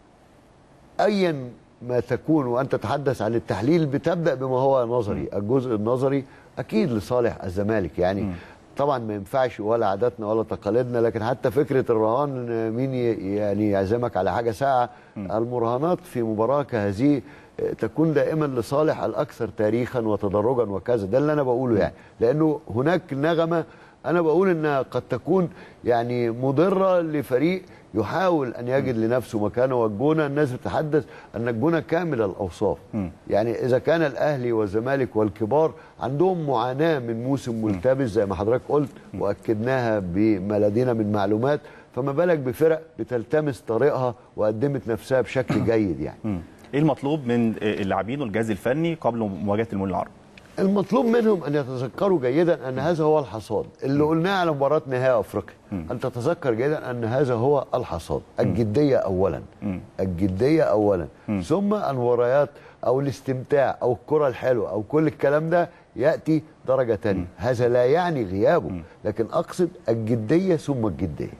ايا ما تكون وأنت تتحدث عن التحليل بتبدأ بما هو نظري. الجزء النظري أكيد لصالح الزمالك يعني. م. طبعا ما ينفعش ولا عاداتنا ولا تقاليدنا، لكن حتى فكرة الرهان مين يعني يعزمك على حاجة ساعة. م. المراهنات في مباراة كهذه تكون دائما لصالح الأكثر تاريخا وتدرجا وكذا. ده اللي أنا بقوله يعني، لأنه هناك نغمة أنا بقول إنها قد تكون يعني مضرة لفريق يحاول أن يجد لنفسه مكانه. والجونة الناس بتتحدث أن الجونة كامل الأوصاف. م. يعني إذا كان الأهلي والزمالك والكبار عندهم معاناة من موسم ملتبس زي ما حضرتك قلت وأكدناها بما لدينا من معلومات، فما بالك بفرق بتلتمس طريقها وقدمت نفسها بشكل جيد يعني. م. إيه المطلوب من اللاعبين والجهاز الفني قبل مواجهة المقاولون العرب؟ المطلوب منهم أن يتذكروا جيدا أن هذا هو الحصاد اللي قلناه على مباراة نهائي أفريقيا. أن تتذكر جيدا أن هذا هو الحصاد. الجدية أولا الجدية أولا ثم المباريات أو الاستمتاع أو الكرة الحلوة أو كل الكلام ده يأتي درجة تانية. هذا لا يعني غيابه، لكن أقصد الجدية ثم الجدية.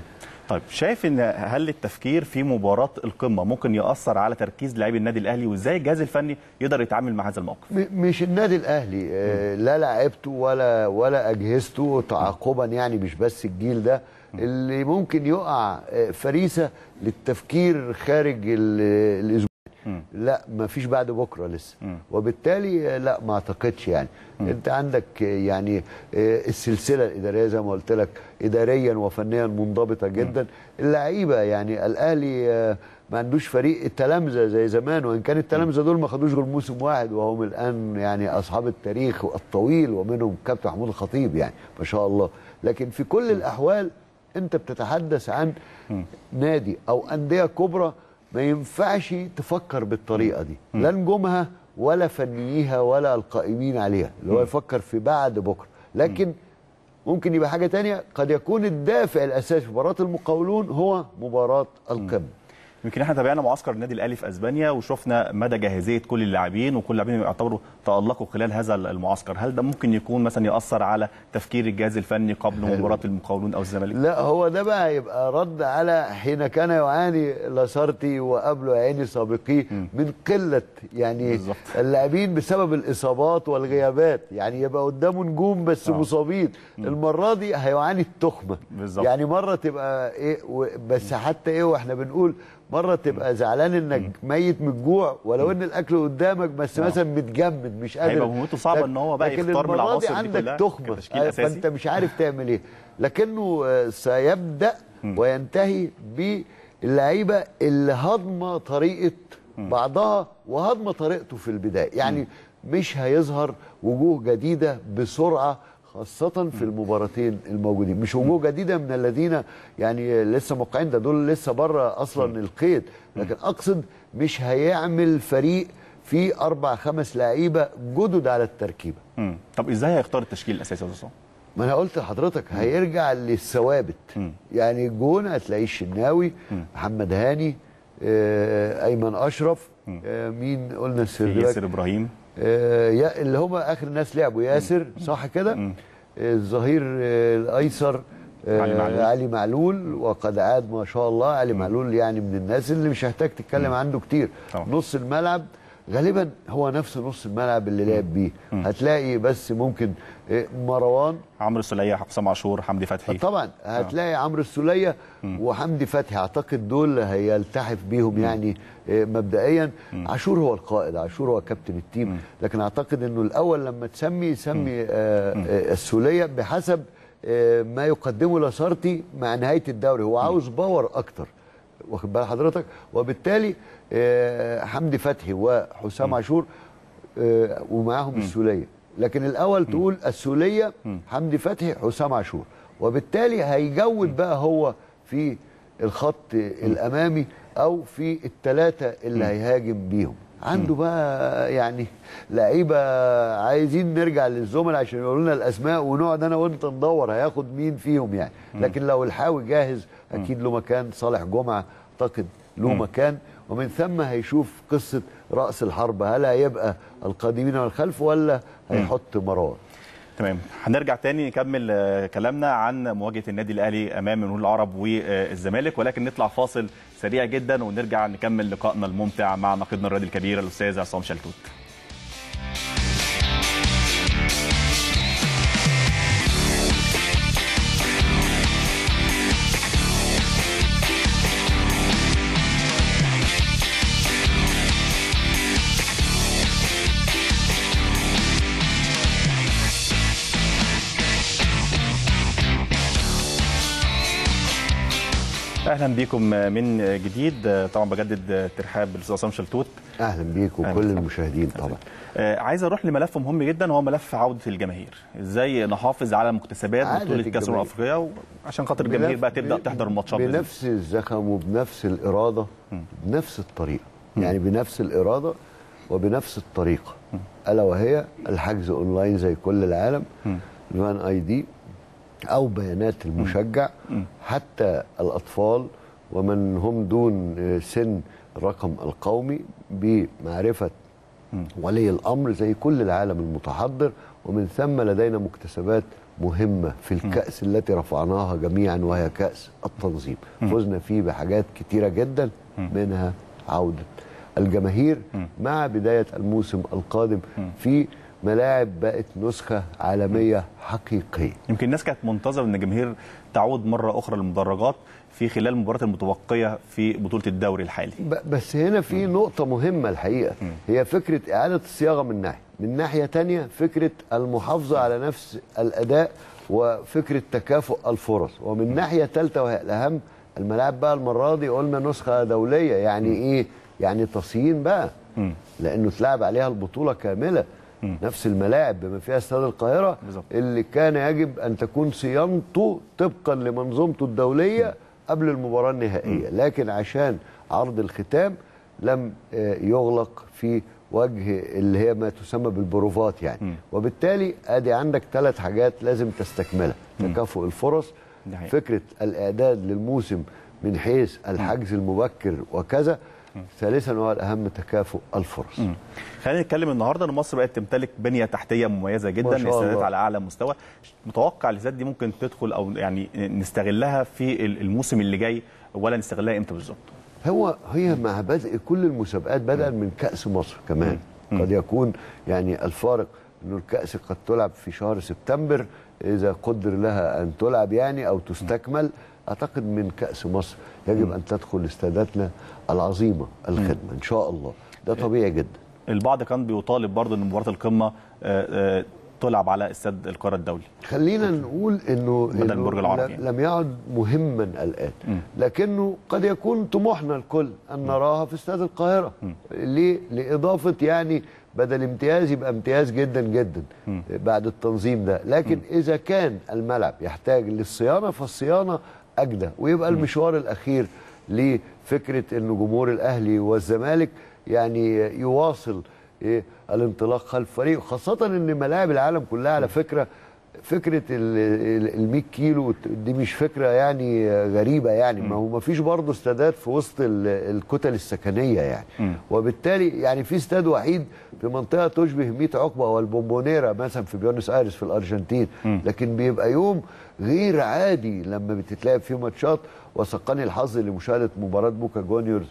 طيب شايف ان هل التفكير في مباراه القمه ممكن ياثر على تركيز لاعبي النادي الاهلي، وازاي الجهاز الفني يقدر يتعامل مع هذا الموقف؟ مش النادي الاهلي آه لا لاعبته ولا ولا اجهزته تعاقبا يعني، مش بس الجيل ده اللي ممكن يقع فريسه للتفكير خارج الاسبوع. لا ما فيش بعد بكره لسه، وبالتالي لا ما اعتقدش يعني. م. انت عندك يعني السلسله الاداريه زي ما قلت لك اداريا وفنيا منضبطه جدا. اللعيبه يعني الاهلي ما عندوش فريق التلامذه زي زمان، وان كان التلامذه دول ما خدوش غير موسم واحد وهم الان يعني اصحاب التاريخ الطويل، ومنهم كابتن محمود الخطيب يعني ما شاء الله. لكن في كل الاحوال انت بتتحدث عن نادي او انديه كبرى ما ينفعش تفكر بالطريقه دي، لا نجومها ولا فنييها ولا القائمين عليها، اللي هو يفكر في بعد بكره. لكن ممكن يبقى حاجه ثانيه، قد يكون الدافع الاساسي في مباراه المقاولون هو مباراه القمه. يمكن احنا تابعنا معسكر النادي الاهلي في اسبانيا وشفنا مدى جاهزيه كل اللاعبين، وكل اللاعبين يعتبروا تالقوا خلال هذا المعسكر. هل ده ممكن يكون مثلا ياثر على تفكير الجهاز الفني قبل مباراه المقاولون او الزمالك؟ لا، هو ده بقى يبقى رد على حين كان يعاني لاسارتي وقبله عيني سابقيه من قله يعني بالزبط. اللاعبين بسبب الاصابات والغيابات، يعني يبقى قدامه نجوم بس آه. مصابين. مم. المره دي هيعاني التخمه بالزبط. يعني مره تبقى ايه بس حتى ايه واحنا بنقول مره تبقى زعلان انك ميت من الجوع ولو ان الاكل قدامك بس آه. مثلا متجمد مش قادر، هيبقى مهمته صعبه ان هو بقى يختار من العناصر دي عندك تخمه فانت مش عارف تعمل ايه، لكنه سيبدا وينتهي باللعيبه اللي هضمه طريقه بعضها وهضمه طريقته في البدايه، يعني مش هيظهر وجوه جديده بسرعه خاصة في المباراتين الموجودين، مش وجوه جديدة من الذين يعني لسه موقعين، ده دول لسه بره أصلا القيد، لكن أقصد مش هيعمل فريق فيه أربع خمس لعيبة جدد على التركيبة. مم. طب إزاي هيختار التشكيل الأساسي يا أستاذ؟ ما أنا قلت لحضرتك هيرجع للثوابت، يعني جون هتلاقيه الشناوي، محمد هاني، آه، أيمن أشرف، آه، مين قلنا السردباك؟ ياسر إبراهيم، آه اللي هم اخر الناس لعبوا، ياسر صح كده، آه الظهير آه الايسر آه علي معلول. علي معلول وقد عاد ما شاء الله. علي معلول يعني من الناس اللي مش هحتاج تتكلم عنه كتير. طبعا. نص الملعب غالبا هو نفس نص الملعب اللي لعب بيه، هتلاقي بس ممكن آه مروان، عمرو السوليه، حسام عاشور، حمدي فتحي. طبعا هتلاقي عمرو السوليه وحمدي فتحي، اعتقد دول هيلتحف بيهم مم. يعني مبدئيا. مم. عاشور هو القائد، عاشور هو كابتن التيم، مم. لكن اعتقد انه الاول لما تسمي سمي آه آه السوليه بحسب آه ما يقدمه لاسارتي مع نهايه الدوري، هو عاوز باور اكتر، واخد بال حضرتك، وبالتالي آه حمدي فتحي وحسام عاشور آه ومعاهم السوليه، لكن الاول تقول السوليه حمدي فتحي حسام عاشور، وبالتالي هيجود بقى هو في الخط الامامي او في الثلاثه اللي هيهاجم بيهم. عنده بقى يعني لعيبه، عايزين نرجع للزملاء عشان يقولوا لنا الاسماء ونقعد انا وانت ندور هياخد مين فيهم يعني، لكن لو الحاوي جاهز اكيد له مكان، صالح جمعه اعتقد له مكان، ومن ثم هيشوف قصه راس الحرب، هل هيبقى القادمين والخلف ولا هيحط مروان. تمام، هنرجع تاني نكمل كلامنا عن مواجهه النادي الاهلي امام المقاولون العرب والزمالك، ولكن نطلع فاصل سريع جدا ونرجع نكمل لقائنا الممتع مع ناقدنا الرياضي الكبير الاستاذ عصام شلتوت. اهلا بيكم من جديد، طبعا بجدد ترحاب بالاستاذ عصام شلتوت. اهلا بيك وكل المشاهدين. طبعا آه عايز اروح لملف مهم جدا، وهو ملف عوده الجماهير. ازاي نحافظ على مكتسبات بطوله كاس الامم الافريقيه عشان خاطر الجماهير بقى تبدا تحضر الماتشات بنفس الزخم وبنفس الاراده، بنفس الطريقه، يعني بنفس الاراده وبنفس الطريقه، الا وهي الحجز اونلاين زي كل العالم، الفان اي دي أو بيانات المشجع، حتى الأطفال ومن هم دون سن الرقم القومي بمعرفة ولي الأمر زي كل العالم المتحضر. ومن ثم لدينا مكتسبات مهمة في الكأس التي رفعناها جميعا، وهي كأس التنظيم، فزنا فيه بحاجات كتيرة جدا، منها عودة الجماهير مع بداية الموسم القادم في ملاعب بقت نسخة عالمية حقيقية. يمكن الناس كانت منتظرة ان الجماهير تعود مرة أخرى للمدرجات في خلال المباريات المتبقية في بطولة الدوري الحالي. بس هنا في م. نقطة مهمة الحقيقة، م. هي فكرة إعادة الصياغة من ناحية، من ناحية تانية فكرة المحافظة على نفس الأداء وفكرة تكافؤ الفرص، ومن ناحية ثالثة وهي الأهم، الملاعب بقى المرة دي قلنا نسخة دولية، يعني م. إيه؟ يعني تصيين بقى، م. لأنه تلعب عليها البطولة كاملة. م. نفس الملاعب بما فيها استاد القاهرة بالزبط. اللي كان يجب أن تكون صيانته طبقا لمنظومته الدولية م. قبل المباراة النهائية، م. لكن عشان عرض الختام لم يغلق في وجه اللي هي ما تسمى بالبروفات يعني، م. وبالتالي ادي عندك ثلاث حاجات لازم تستكملها، تكافؤ الفرص، فكرة الإعداد للموسم من حيث الحجز المبكر وكذا. ثالثا وهو الاهم تكافؤ الفرص. مم. خلينا نتكلم النهارده ان مصر بقت تمتلك بنيه تحتيه مميزه جدا، استعدادات على اعلى مستوى. متوقع الاستعدادات دي ممكن تدخل او يعني نستغلها في الموسم اللي جاي، ولا نستغلها امتى بالظبط؟ هو هي مع بدء كل المسابقات بدءا من كأس مصر كمان مم. قد يكون يعني الفارق انه الكأس قد تلعب في شهر سبتمبر اذا قدر لها ان تلعب يعني او تستكمل. اعتقد من كأس مصر يجب مم. ان تدخل استاداتنا العظيمه الخدمه مم. ان شاء الله. ده طبيعي جدا. البعض كان بيطالب برضه ان مباراه القمه تلعب على استاد القاهره الدولي. خلينا نقول انه, بدل البرج العربي لم يعد مهما الان، م. لكنه قد يكون طموحنا الكل ان نراها في استاد القاهره. م. ليه؟ لاضافه يعني بدل امتياز يبقى امتياز جدا جدا م. بعد التنظيم ده. لكن م. اذا كان الملعب يحتاج للصيانه فالصيانه اجدى، ويبقى م. المشوار الاخير لفكره ان جمهور الاهلي والزمالك يعني يواصل إيه الانطلاق خلف فريق، خاصة ان ملاعب العالم كلها على فكرة فكرة ال مية كيلو دي مش فكرة يعني غريبة يعني. ما هو ما فيش برضه استادات في وسط الكتل السكنية يعني. م. وبالتالي يعني في استاد وحيد في منطقة تشبه مية عقبة والبومبونيرا مثلا في بيونس ايرس في الارجنتين، م. لكن بيبقى يوم غير عادي لما بتتلعب فيه ماتشات. وسقني الحظ لمشاهدة مباراة بوكا جونيورز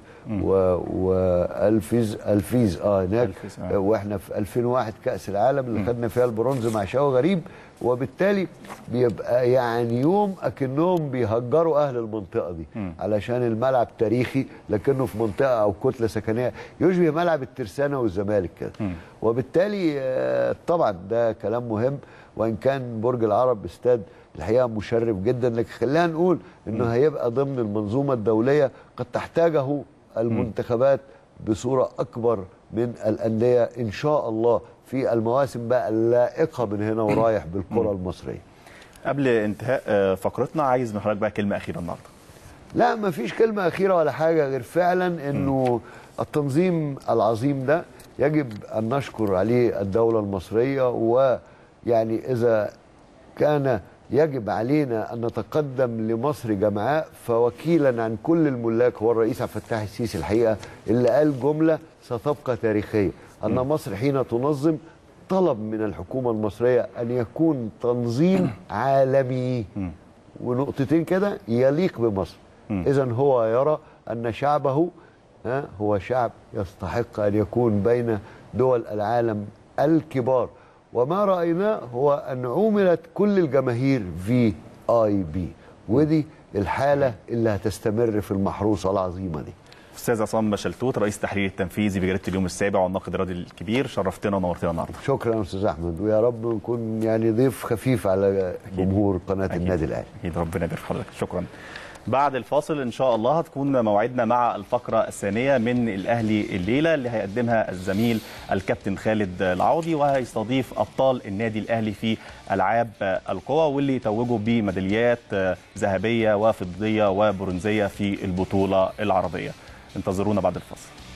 والفيز الفيز اه هناك آه. واحنا في ألفين وواحد كأس العالم اللي خدنا فيها البرونز مع شاو غريب. وبالتالي بيبقى يعني يوم اكنهم بيهجروا اهل المنطقه دي م. علشان الملعب تاريخي لكنه في منطقه او كتله سكنيه يشبه ملعب الترسانه والزمالك كده. وبالتالي آه طبعا ده كلام مهم، وان كان برج العرب استاد الحقيقه مشرف جدا، لكن خلينا نقول انه م. هيبقى ضمن المنظومه الدوليه قد تحتاجه المنتخبات بصوره اكبر من الانديه ان شاء الله في المواسم بقى اللائقه من هنا ورايح بالكره المصريه. قبل انتهاء فقرتنا عايز من حضرتك بقى كلمه اخيره النهارده. لا ما فيش كلمه اخيره ولا حاجه غير فعلا انه التنظيم العظيم ده يجب ان نشكر عليه الدوله المصريه، ويعني اذا كان يجب علينا أن نتقدم لمصر جمعاء فوكيلا عن كل الملاك هو الرئيس عبد الفتاح السيسي الحقيقة اللي قال جملة ستبقى تاريخية، أن مصر حين تنظم طلب من الحكومة المصرية أن يكون تنظيم عالمي، ونقطتين كده يليق بمصر. إذن هو يرى أن شعبه هو شعب يستحق أن يكون بين دول العالم الكبار، وما رأيناه هو أن عُملت كل الجماهير في آي بي، ودي الحالة اللي هتستمر في المحروسة العظيمة دي. أستاذ عصام شلتوت رئيس التحرير التنفيذي بجريدة اليوم السابع والناقد الرياضي الكبير، شرفتنا ونورتنا النهارده. شكرا أستاذ أحمد، ويا رب نكون يعني ضيف خفيف على جمهور قناة النادي الأهلي. أكيد ربنا يبارك في حضرتك. شكرا. بعد الفاصل ان شاء الله هتكون موعدنا مع الفقره الثانيه من الاهلي الليله اللي هيقدمها الزميل الكابتن خالد العوضي، وهيستضيف ابطال النادي الاهلي في العاب القوى واللي يتوجوا بميداليات ذهبيه وفضيه وبرونزيه في البطوله العربيه. انتظرونا بعد الفاصل.